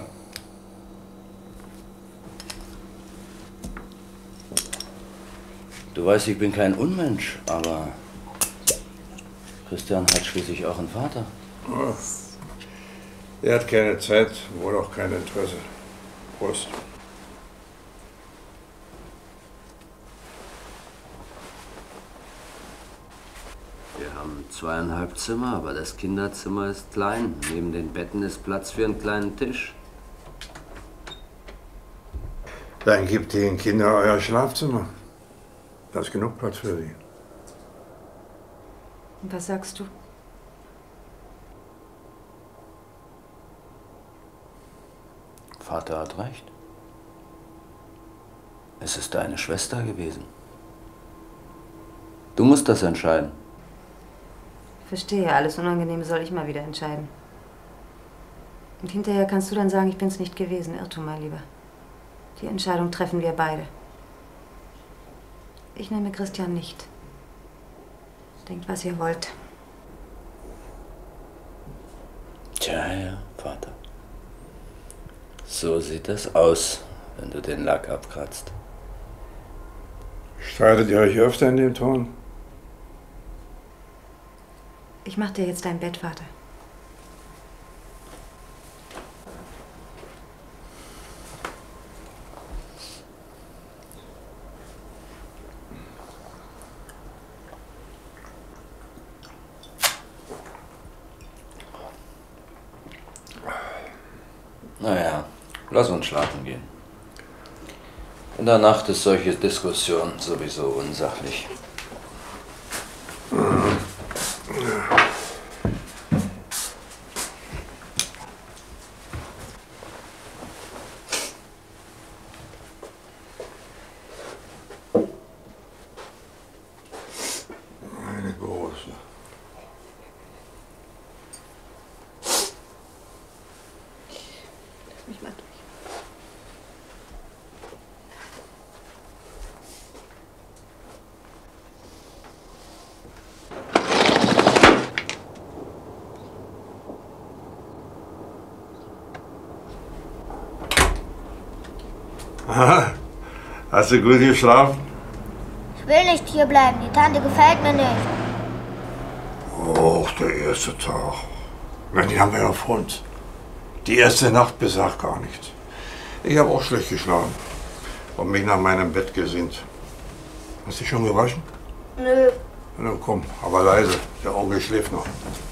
Du weißt, ich bin kein Unmensch, aber Christian hat schließlich auch einen Vater. Oh. Er hat keine Zeit, wohl auch kein Interesse. Prost. Wir haben zweieinhalb Zimmer, aber das Kinderzimmer ist klein. Neben den Betten ist Platz für einen kleinen Tisch. Dann gebt den Kindern euer Schlafzimmer. Da ist genug Platz für sie. Und was sagst du? Vater hat recht. Es ist deine Schwester gewesen. Du musst das entscheiden. Verstehe, alles Unangenehme soll ich mal wieder entscheiden. Und hinterher kannst du dann sagen, ich bin's nicht gewesen. Irrtum, mein Lieber. Die Entscheidung treffen wir beide. Ich nehme Christian nicht. Denkt, was ihr wollt. Tja, ja, Vater. So sieht das aus, wenn du den Lack abkratzt. Streitet ihr euch öfter in dem Ton? Ich mach dir jetzt dein Bett, Vater. Naja, lass uns schlafen gehen. In der Nacht ist solche Diskussion sowieso unsachlich. Meine Große. Mich mal durch. Aha. Hast du gut geschlafen? Ich will nicht hier bleiben. Die Tante gefällt mir nicht. Och, der erste Tag. Na, die haben wir ja auf uns. Die erste Nacht besagt gar nichts. Ich habe auch schlecht geschlafen und mich nach meinem Bett gesehnt. Hast du dich schon gewaschen? Nö. Na komm, aber leise. Der Onkel schläft noch.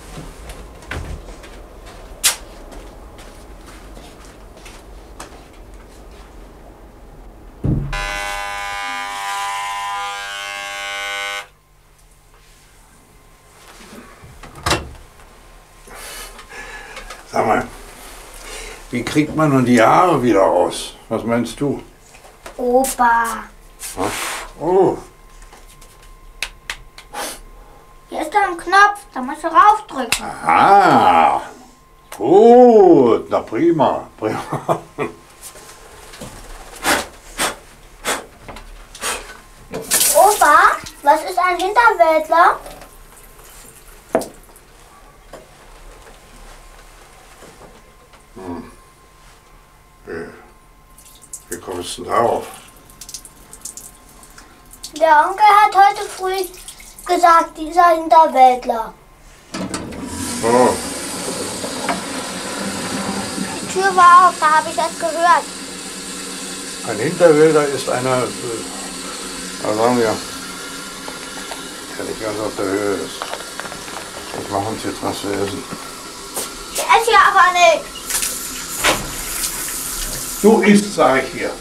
Sag mal, wie kriegt man nun die Haare wieder raus? Was meinst du? Opa. Was? Oh. Hier ist da ein Knopf. Da musst du raufdrücken. Ah. Gut. Na prima. Prima. Opa, was ist ein Hinterwäldler? Hm. Wie, wie kommst du denn darauf? Der Onkel hat heute früh gesagt, dieser Hinterwäldler. Oh. Die Tür war auf, da habe ich das gehört. Ein Hinterwälder ist einer, äh, na sagen wir, der nicht ganz auf der Höhe ist. Ich mache uns jetzt was zu essen. Ich esse ja aber nichts. Du isst, sag ich hier.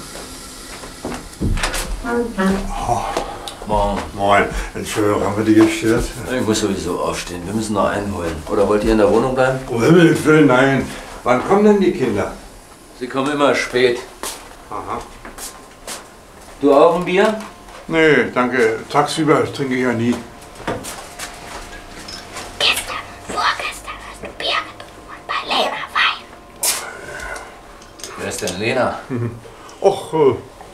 Oh. Moin. Moin. Entschuldigung, haben wir dich gestört? Ich muss sowieso aufstehen. Wir müssen noch einholen. Oder wollt ihr in der Wohnung bleiben? Um Himmels Willen, nein. Wann kommen denn die Kinder? Sie kommen immer spät. Aha. Du auch ein Bier? Nee, danke. Tagsüber trinke ich ja nie. Gestern, vorgestern hast du Bier getrunken und bei Lena Wein. Wer ist denn Lena? Och, äh.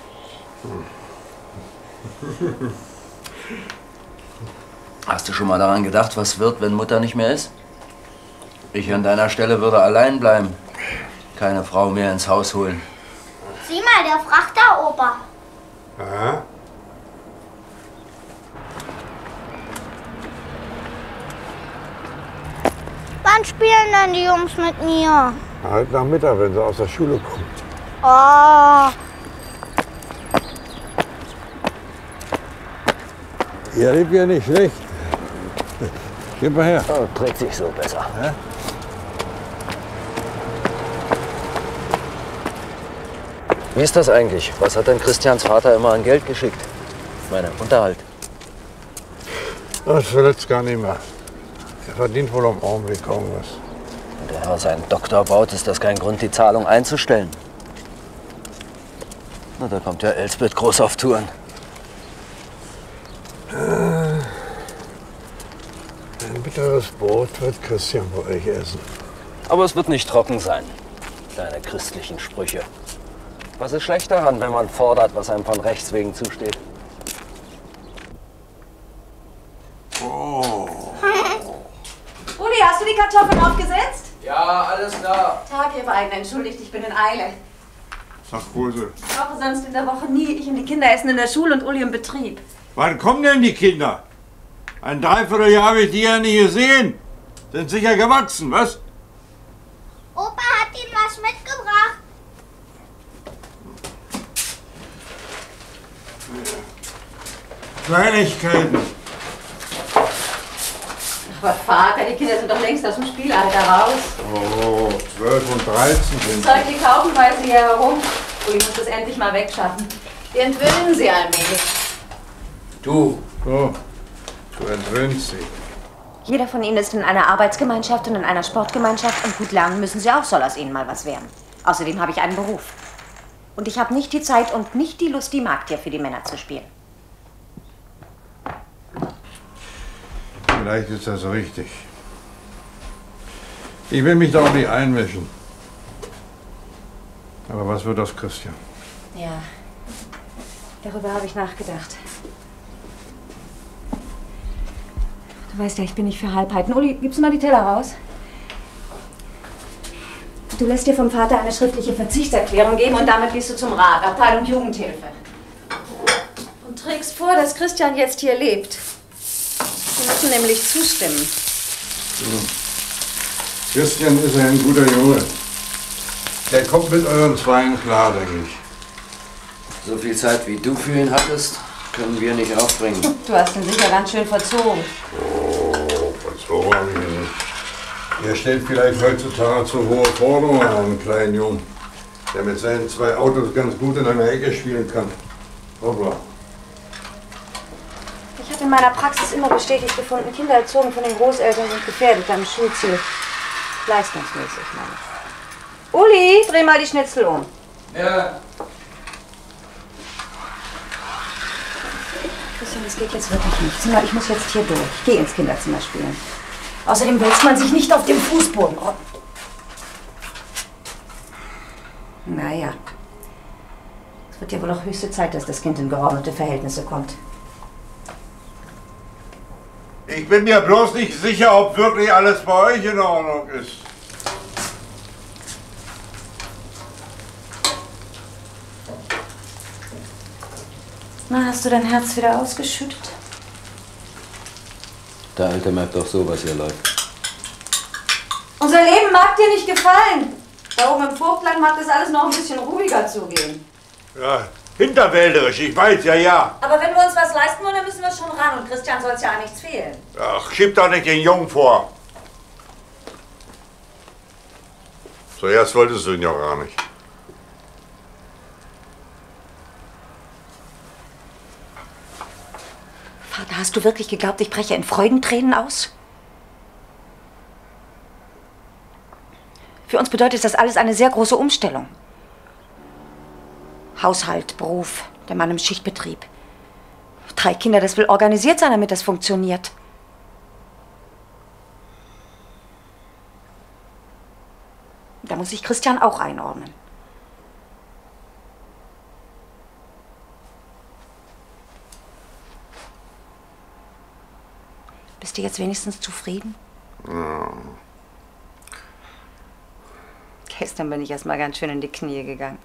Hast du schon mal daran gedacht, was wird, wenn Mutter nicht mehr ist? Ich an deiner Stelle würde allein bleiben. Keine Frau mehr ins Haus holen. Sieh mal, der Frachter, Opa. Aha. Wann spielen denn die Jungs mit mir? Halt nach Mittag, wenn sie aus der Schule kommen. Oh. Ihr lebt ja nicht schlecht. Gib mal her. Oh, trägt sich so besser. Ja? Wie ist das eigentlich? Was hat denn Christians Vater immer an Geld geschickt? Meine Unterhalt. Das verletzt gar nicht mehr. Er verdient wohl am Augenblick kaum was. Wenn der Herr seinen Doktor baut, ist das kein Grund, die Zahlung einzustellen. Na, da kommt ja Elsbeth groß auf Touren. Ein bitteres Brot wird Christian bei euch essen. Aber es wird nicht trocken sein. Deine christlichen Sprüche. Was ist schlecht daran, wenn man fordert, was einem von Rechts wegen zusteht? Oh. Uli, hast du die Kartoffeln aufgesetzt? Ja, alles klar. Tag, ihr beiden, entschuldigt, ich bin in Eile. Sag Kose. Ich brauche sonst in der Woche nie. Ich und die Kinder essen in der Schule und Uli im Betrieb. Wann kommen denn die Kinder? Ein Dreivierteljahr habe ich die ja nie gesehen. Sind sicher gewachsen, was? Opa hat ihnen was mitgebracht. Kleinigkeiten. Aber Vater, die Kinder sind doch längst aus dem Spielalter raus. Oh, zwölf und dreizehn sind Zeug, die kaufen weil sie hier herum. Uli muss das endlich mal wegschaffen. Wir entwöhnen sie allmählich. Du. So, du entwöhnst sie. Jeder von ihnen ist in einer Arbeitsgemeinschaft und in einer Sportgemeinschaft und gut lernen müssen sie auch, soll aus ihnen mal was werden. Außerdem habe ich einen Beruf. Und ich habe nicht die Zeit und nicht die Lust, die Magd hier für die Männer zu spielen. Vielleicht ist das richtig. Ich will mich da auch nicht einmischen. Aber was wird aus Christian? Ja, darüber habe ich nachgedacht. Du weißt ja, ich bin nicht für Halbheiten. Uli, gibst du mal die Teller raus? Du lässt dir vom Vater eine schriftliche Verzichtserklärung geben und damit gehst du zum Rat, Abteilung Jugendhilfe. Und trägst vor, dass Christian jetzt hier lebt. Sie müssen nämlich zustimmen. Hm. Christian ist ein guter Junge. Der kommt mit euren Zweien klar, denke ich. So viel Zeit, wie du für ihn hattest, können wir nicht aufbringen. Du hast ihn sicher ganz schön verzogen. Oh, verzogen habe ich ihn nicht. Er stellt vielleicht heutzutage zu hohe Forderungen an einen kleinen Jungen, der mit seinen zwei Autos ganz gut in einer Ecke spielen kann. Hoppla. Ich habe in meiner Praxis immer bestätigt gefunden, Kinder erzogen von den Großeltern sind gefährdet am Schulziel. Leistungsmäßig, meine ich. Uli, dreh mal die Schnitzel um. Ja. Christian, das geht jetzt wirklich nicht. Zimmer, ich muss jetzt hier durch. Geh ins Kinderzimmer spielen. Außerdem wälzt man sich nicht auf dem Fußboden. Oh. Naja. Es wird ja wohl auch höchste Zeit, dass das Kind in geordnete Verhältnisse kommt. Ich bin mir bloß nicht sicher, ob wirklich alles bei euch in Ordnung ist. Na, hast du dein Herz wieder ausgeschüttet? Der Alte merkt doch so, was hier läuft. Unser Leben mag dir nicht gefallen. Da oben im Vogtland mag das alles noch ein bisschen ruhiger zugehen. Ja, hinterwälderisch, ich weiß, ja, ja. Aber wenn wir uns was leisten wollen, dann müssen wir schon ran. Und Christian soll es ja an nichts fehlen. Ach, schieb doch nicht den Jungen vor. Zuerst wolltest du ihn ja gar nicht. Vater, hast du wirklich geglaubt, ich breche in Freudentränen aus? Für uns bedeutet das alles eine sehr große Umstellung. Haushalt, Beruf, der Mann im Schichtbetrieb. Drei Kinder, das will organisiert sein, damit das funktioniert. Da muss sich Christian auch einordnen. Bist du jetzt wenigstens zufrieden? Ja. Gestern bin ich erst mal ganz schön in die Knie gegangen.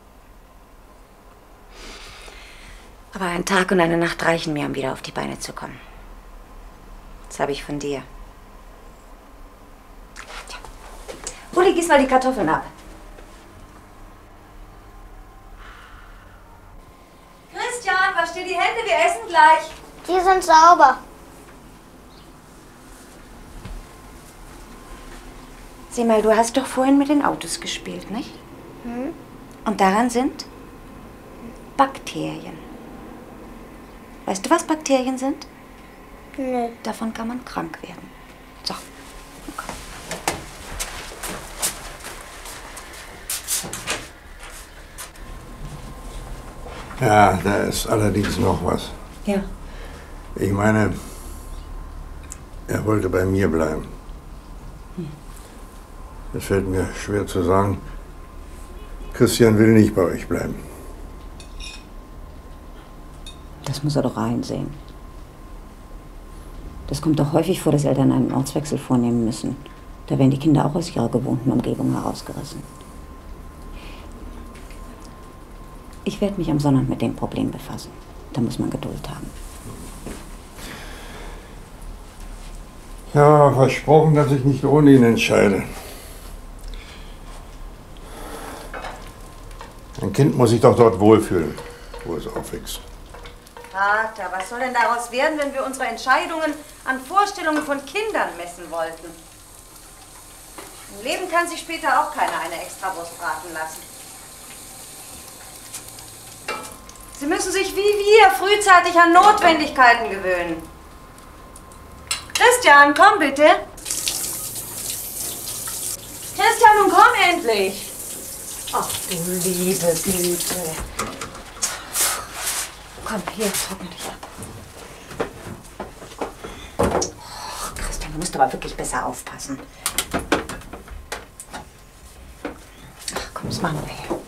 Aber ein Tag und eine Nacht reichen mir, um wieder auf die Beine zu kommen. Das habe ich von dir. Tja. Uli, gieß mal die Kartoffeln ab. Christian, wasch dir die Hände, wir essen gleich. Die sind sauber. Sieh mal, du hast doch vorhin mit den Autos gespielt, nicht? Hm? Und daran sind Bakterien. Weißt du, was Bakterien sind? Nee. Davon kann man krank werden. So. Okay. Ja, da ist allerdings noch was. Ja. Ich meine, er wollte bei mir bleiben. Es fällt mir schwer zu sagen, Christian will nicht bei euch bleiben. Das muss er doch einsehen. Das kommt doch häufig vor, dass Eltern einen Ortswechsel vornehmen müssen. Da werden die Kinder auch aus ihrer gewohnten Umgebung herausgerissen. Ich werde mich am Sonntag mit dem Problem befassen. Da muss man Geduld haben. Ja, versprochen, dass ich nicht ohne ihn entscheide. Ein Kind muss sich doch dort wohlfühlen, wo es aufwächst. Vater, was soll denn daraus werden, wenn wir unsere Entscheidungen an Vorstellungen von Kindern messen wollten? Im Leben kann sich später auch keiner eine Extrawurst braten lassen. Sie müssen sich wie wir frühzeitig an Notwendigkeiten gewöhnen. Christian, komm bitte. Christian, nun komm endlich. Ach du liebe Güte. Komm, hier, trockne dich ab. Oh, Christian, du musst aber wirklich besser aufpassen. Ach komm, das machen wir hier.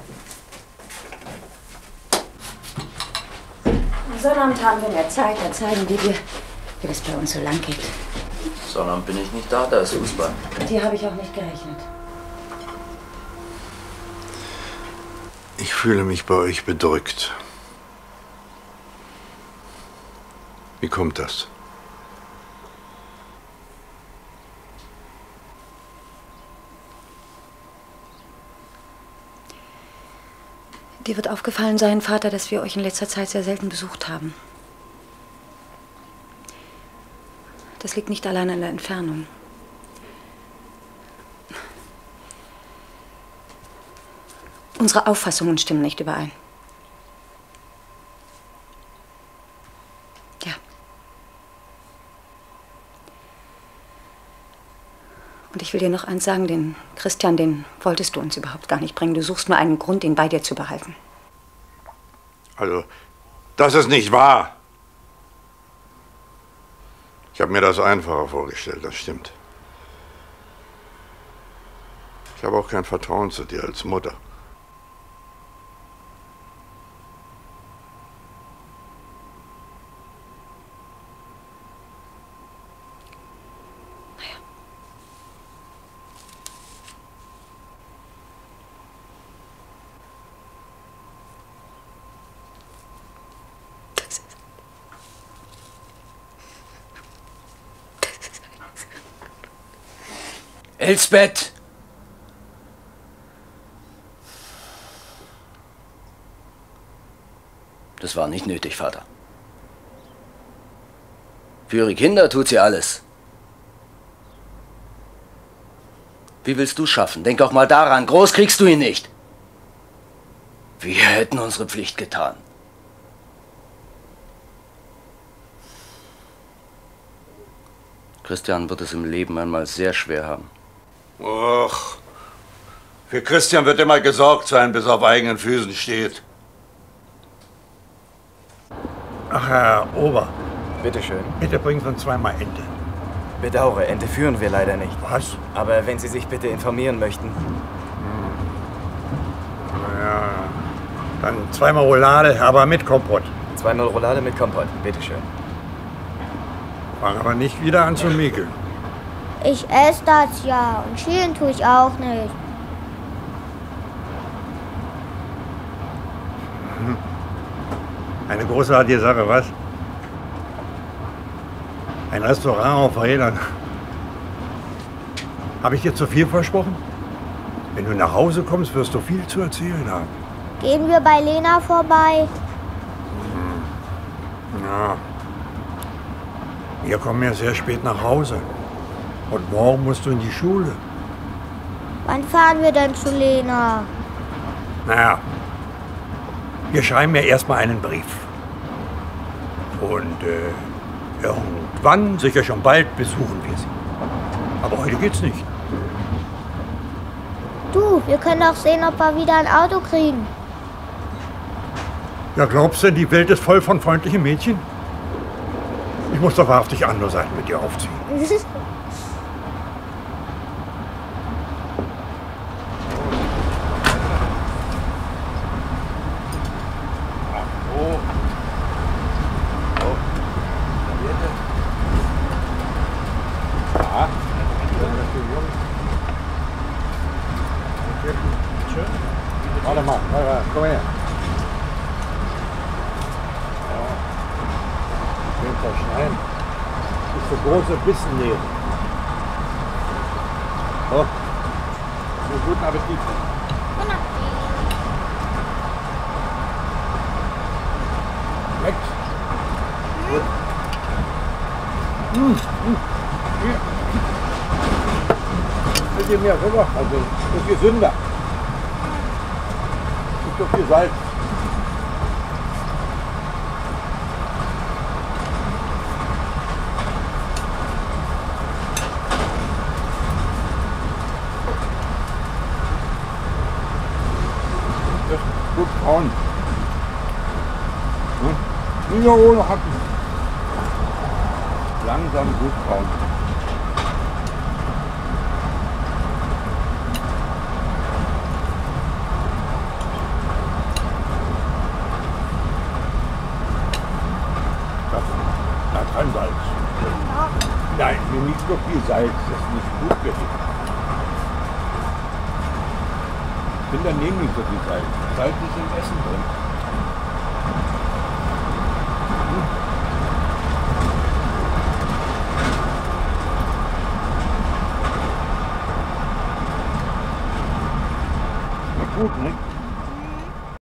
Am Sonnabend haben wir mehr Zeit, da zeigen wir dir, wie das bei uns so lang geht. Sonnabend bin ich nicht da, da ist Fußball. Mit dir habe ich auch nicht gerechnet. fühle mich bei euch bedrückt. Wie kommt das? Dir wird aufgefallen sein, Vater, dass wir euch in letzter Zeit sehr selten besucht haben. Das liegt nicht allein an der Entfernung. Unsere Auffassungen stimmen nicht überein. Ja. Und ich will dir noch eins sagen, den Christian, den wolltest du uns überhaupt gar nicht bringen. Du suchst nur einen Grund, ihn bei dir zu behalten. Also, das ist nicht wahr. Ich habe mir das einfacher vorgestellt, das stimmt. Ich habe auch kein Vertrauen zu dir als Mutter. Elsbeth! Das war nicht nötig, Vater. Für ihre Kinder tut sie alles. Wie willst du schaffen? Denk auch mal daran, groß kriegst du ihn nicht. Wir hätten unsere Pflicht getan. Christian wird es im Leben einmal sehr schwer haben. Och, für Christian wird immer gesorgt sein, bis er auf eigenen Füßen steht. Ach, Herr Ober. Bitte schön. Bitte bringen Sie uns zweimal Ente. Bedauere, Ente führen wir leider nicht. Was? Aber wenn Sie sich bitte informieren möchten. Ja, dann zweimal Roulade, aber mit Kompott. Zweimal Roulade mit Kompott, bitte schön. Fang aber nicht wieder an zu mäkeln. Ich esse das ja und schielen tue ich auch nicht. Eine großartige Sache, was? Ein Restaurant auf Rädern. Habe ich dir zu viel versprochen? Wenn du nach Hause kommst, wirst du viel zu erzählen haben. Gehen wir bei Lena vorbei? Ja. Wir kommen ja sehr spät nach Hause. Und morgen musst du in die Schule. Wann fahren wir denn zu Lena? Naja, wir schreiben ja erstmal einen Brief. Und äh, irgendwann, sicher schon bald, besuchen wir sie. Aber heute geht's nicht. Du, wir können doch sehen, ob wir wieder ein Auto kriegen. Ja, glaubst du, die Welt ist voll von freundlichen Mädchen? Ich muss doch wahrhaftig andere Seiten mit dir aufziehen. Warte mal, komm her. Ja. Schön verschneiden. Ist so große Bissen nehmen. So. So, guten Appetit. Schmeckt. Gut. Mmh. Mmh. Hier. Ein bisschen mehr rüber, also ist gesünder. Nicht so viel Salz. Das ist gut braun. Hm? Nicht nur ohne Hacken. Langsam gut braun. Kein Salz. Nein, mir nicht so viel Salz, das ist nicht gut für dich. Kinder nehmen nicht so viel Salz. Salz ist im Essen drin. Schmeckt gut, ne?